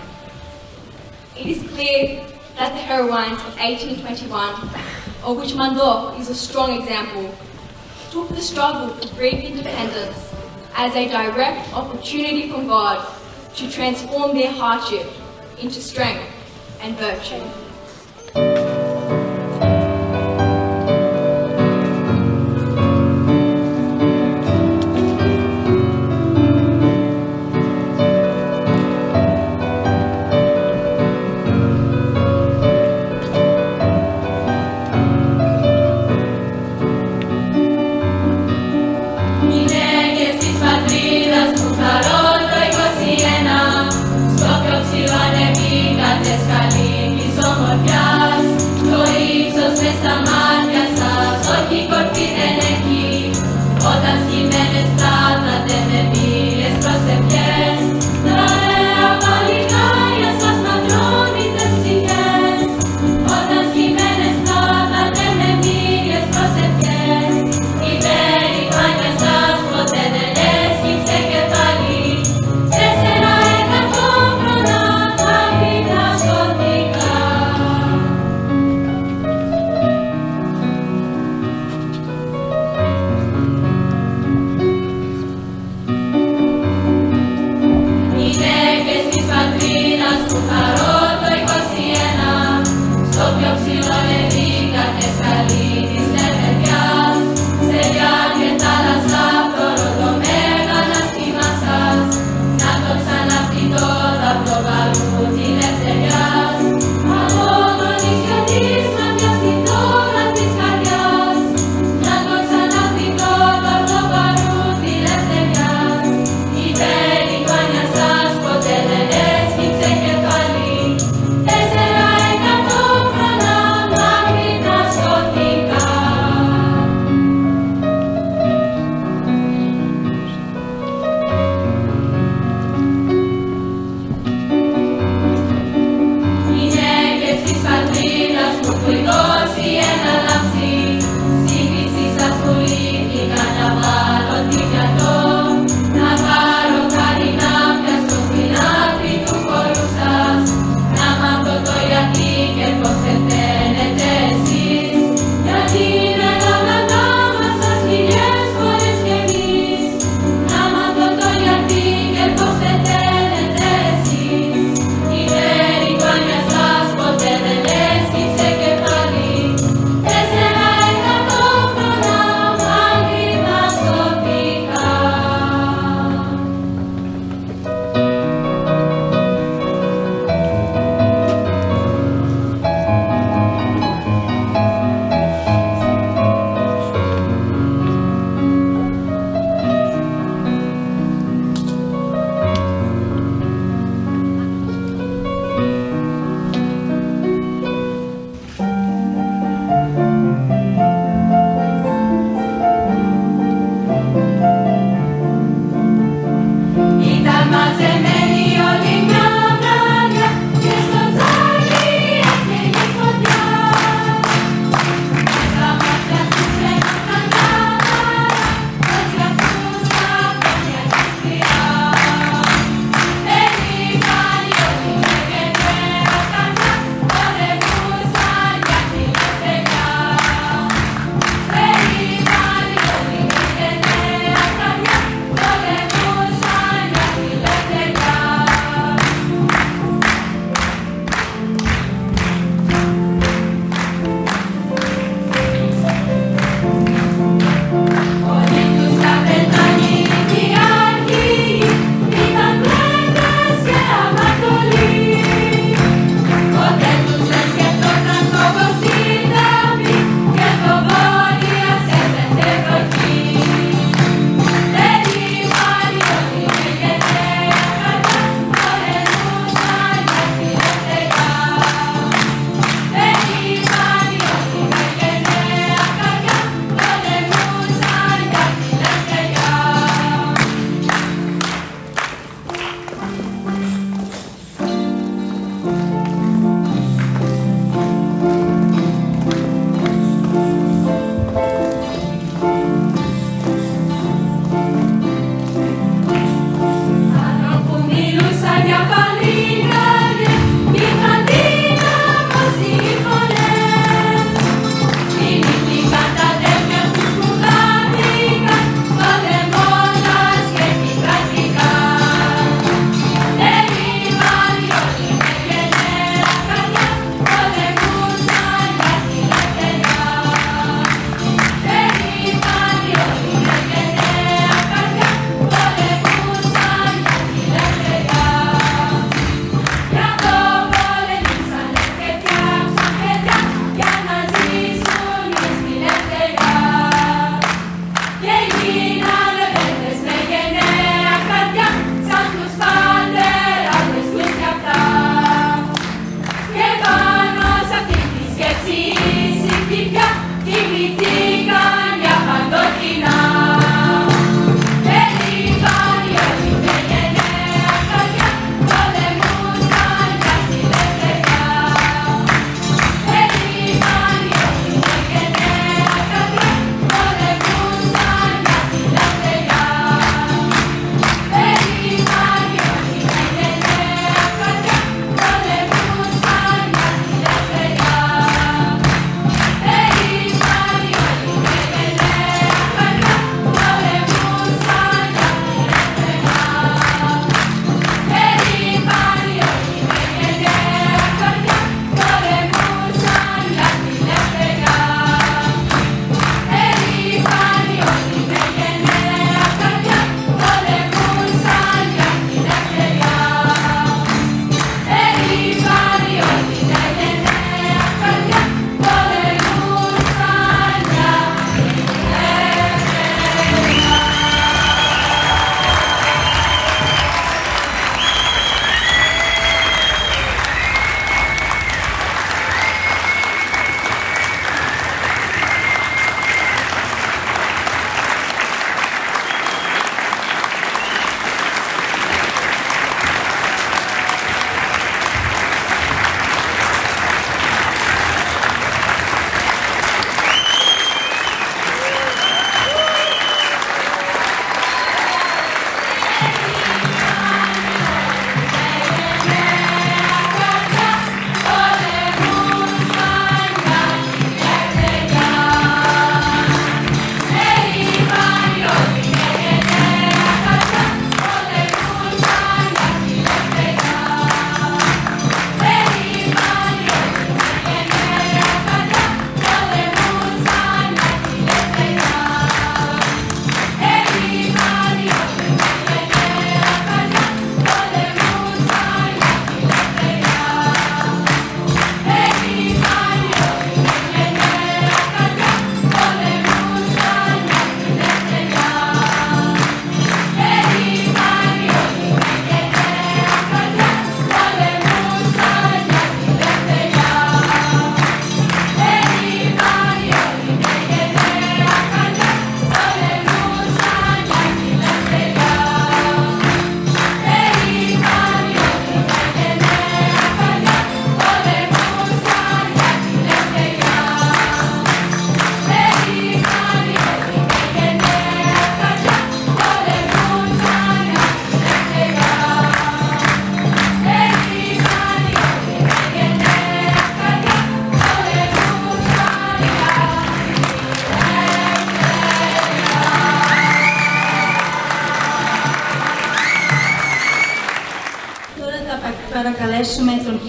It is clear that the heroines of 1821, of which Mandor is a strong example, took the struggle for Greek independence as a direct opportunity from God to transform their hardship into strength and virtue.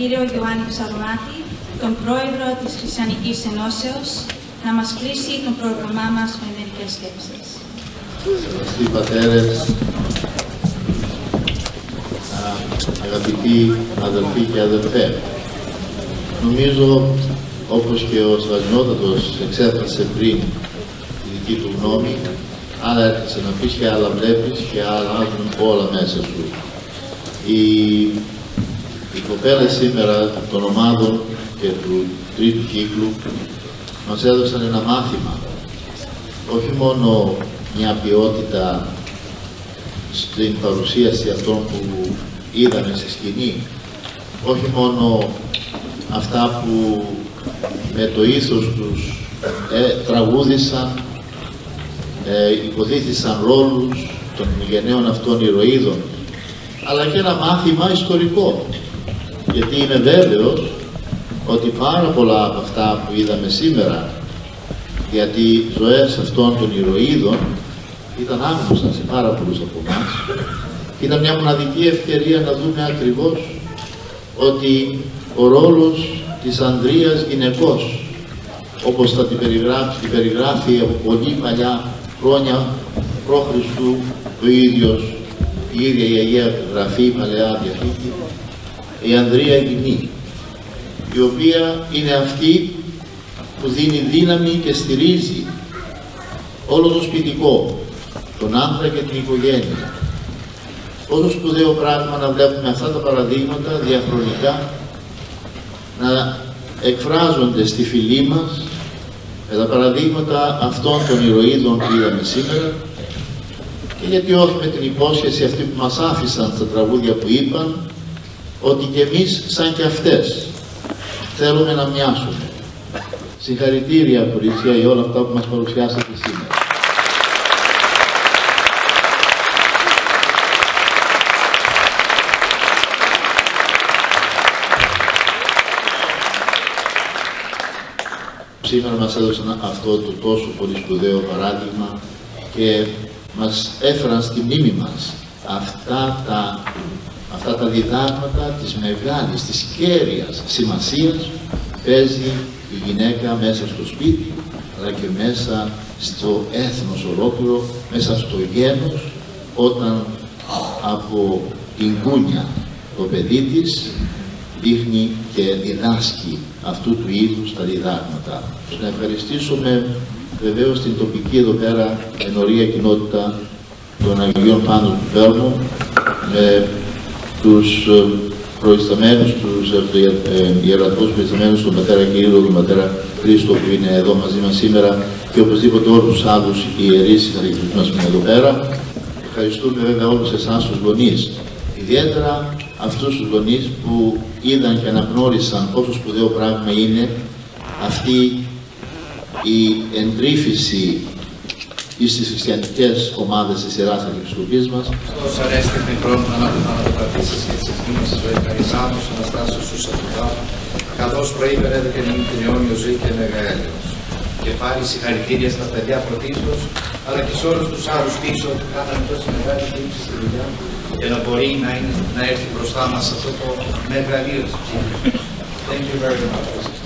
κύριο Ιωάννη Ψαρονάτη, τον πρόεδρο της Χριστιανικής Ενώσεως, να μας κλείσει το πρόγραμμά μας με μερικές σκέψεις. Αγαπητοί πατέρες, αγαπητοί αδελφοί και αδελφέ, νομίζω, όπως και ο Σβασνότατος εξέφρασε πριν τη δική του γνώμη, άλλα έρχεσαι να πεις και άλλα βλέπεις και άλλα άζουν όλα μέσα σου. Οι κοπέλες σήμερα των ομάδων και του τρίτου κύκλου μας έδωσαν ένα μάθημα, όχι μόνο μια ποιότητα στην παρουσίαση αυτών που είδαμε στη σκηνή, όχι μόνο αυτά που με το ήθος τους τραγούδησαν, υποδίθησαν ρόλους των γενναίων αυτών ηρωίδων, αλλά και ένα μάθημα ιστορικό, γιατί είμαι βέβαιος ότι πάρα πολλά από αυτά που είδαμε σήμερα για τις ζωές αυτών των ηρωίδων ήταν άγνωστα σε πάρα πολλούς από εμάς. Ήταν μια μοναδική ευκαιρία να δούμε ακριβώς ότι ο ρόλος της ανδρείας γυναικός, όπως θα την περιγράφει από πολύ παλιά χρόνια π.Χ. ο ίδιος, η ίδια η Αγία Γραφή, η Παλαιά Διαθήκη, η ανδρεία γυνή, η οποία είναι αυτή που δίνει δύναμη και στηρίζει όλο το σπιτικό, τον άντρα και την οικογένεια. Πόσο σπουδαίο πράγμα να βλέπουμε αυτά τα παραδείγματα διαχρονικά να εκφράζονται στη φυλή μας με τα παραδείγματα αυτών των ηρωίδων που είδαμε σήμερα, και γιατί όχι με την υπόσχεση αυτή που μας άφησαν στα τραγούδια που είπαν, ότι και εμείς σαν και αυτές θέλουμε να μοιάσουμε. Συγχαρητήρια, κορίτσια, για όλα αυτά που μας παρουσιάσατε σήμερα. Σήμερα μας έδωσαν αυτό το τόσο πολύ σπουδαίο παράδειγμα και μας έφεραν στη μνήμη μας αυτά τα διδάγματα της μεγάλης, της κέρυας σημασίας παίζει η γυναίκα μέσα στο σπίτι, αλλά και μέσα στο έθνος ολόκληρο, μέσα στο γένος, όταν από την κούνια το παιδί της δείχνει και διδάσκει αυτού του είδους τα διδάγματα. Να ευχαριστήσουμε βεβαίως την τοπική εδώ πέρα ενωρία κοινότητα των Αγίων Πάντων του Πέρμου, με τους προϊσταμένους, τους ιερατικούς προϊσταμένους, τον πατέρα Κυρίλο, τον πατέρα Χρήστο που είναι εδώ μαζί μας σήμερα, και οπωσδήποτε όλους τους άλλους ιερείς που μας είναι εδώ πέρα. Ευχαριστούμε βέβαια όλους εσάς τους γονείς, ιδιαίτερα αυτούς τους γονείς που είδαν και αναγνώρισαν πόσο σπουδαίο πράγμα είναι αυτή η εντρύφηση στις χριστιανικές ομάδες της Ιεράς Αρχιεπισκοπής μας. Όσο αρέστη την χρόνο να αναπατήσεις και τις ευθύνες της ζωής Καρισάμους, Αναστάσεως σου Σατουδά, καθώς προείπερε και την αιώνιο ζωή και μεγαέλεος. Και πάλι συγχαρητήρια στα παιδιά πρωτίστως, αλλά και σε όλους τους άλλους πίσω που κάνανε τόση μεγάλη τύψη στη δουλειά, για να μπορεί να έρθει μπροστά μας αυτό το μεγαλείο της ψυχής. Thank you very much.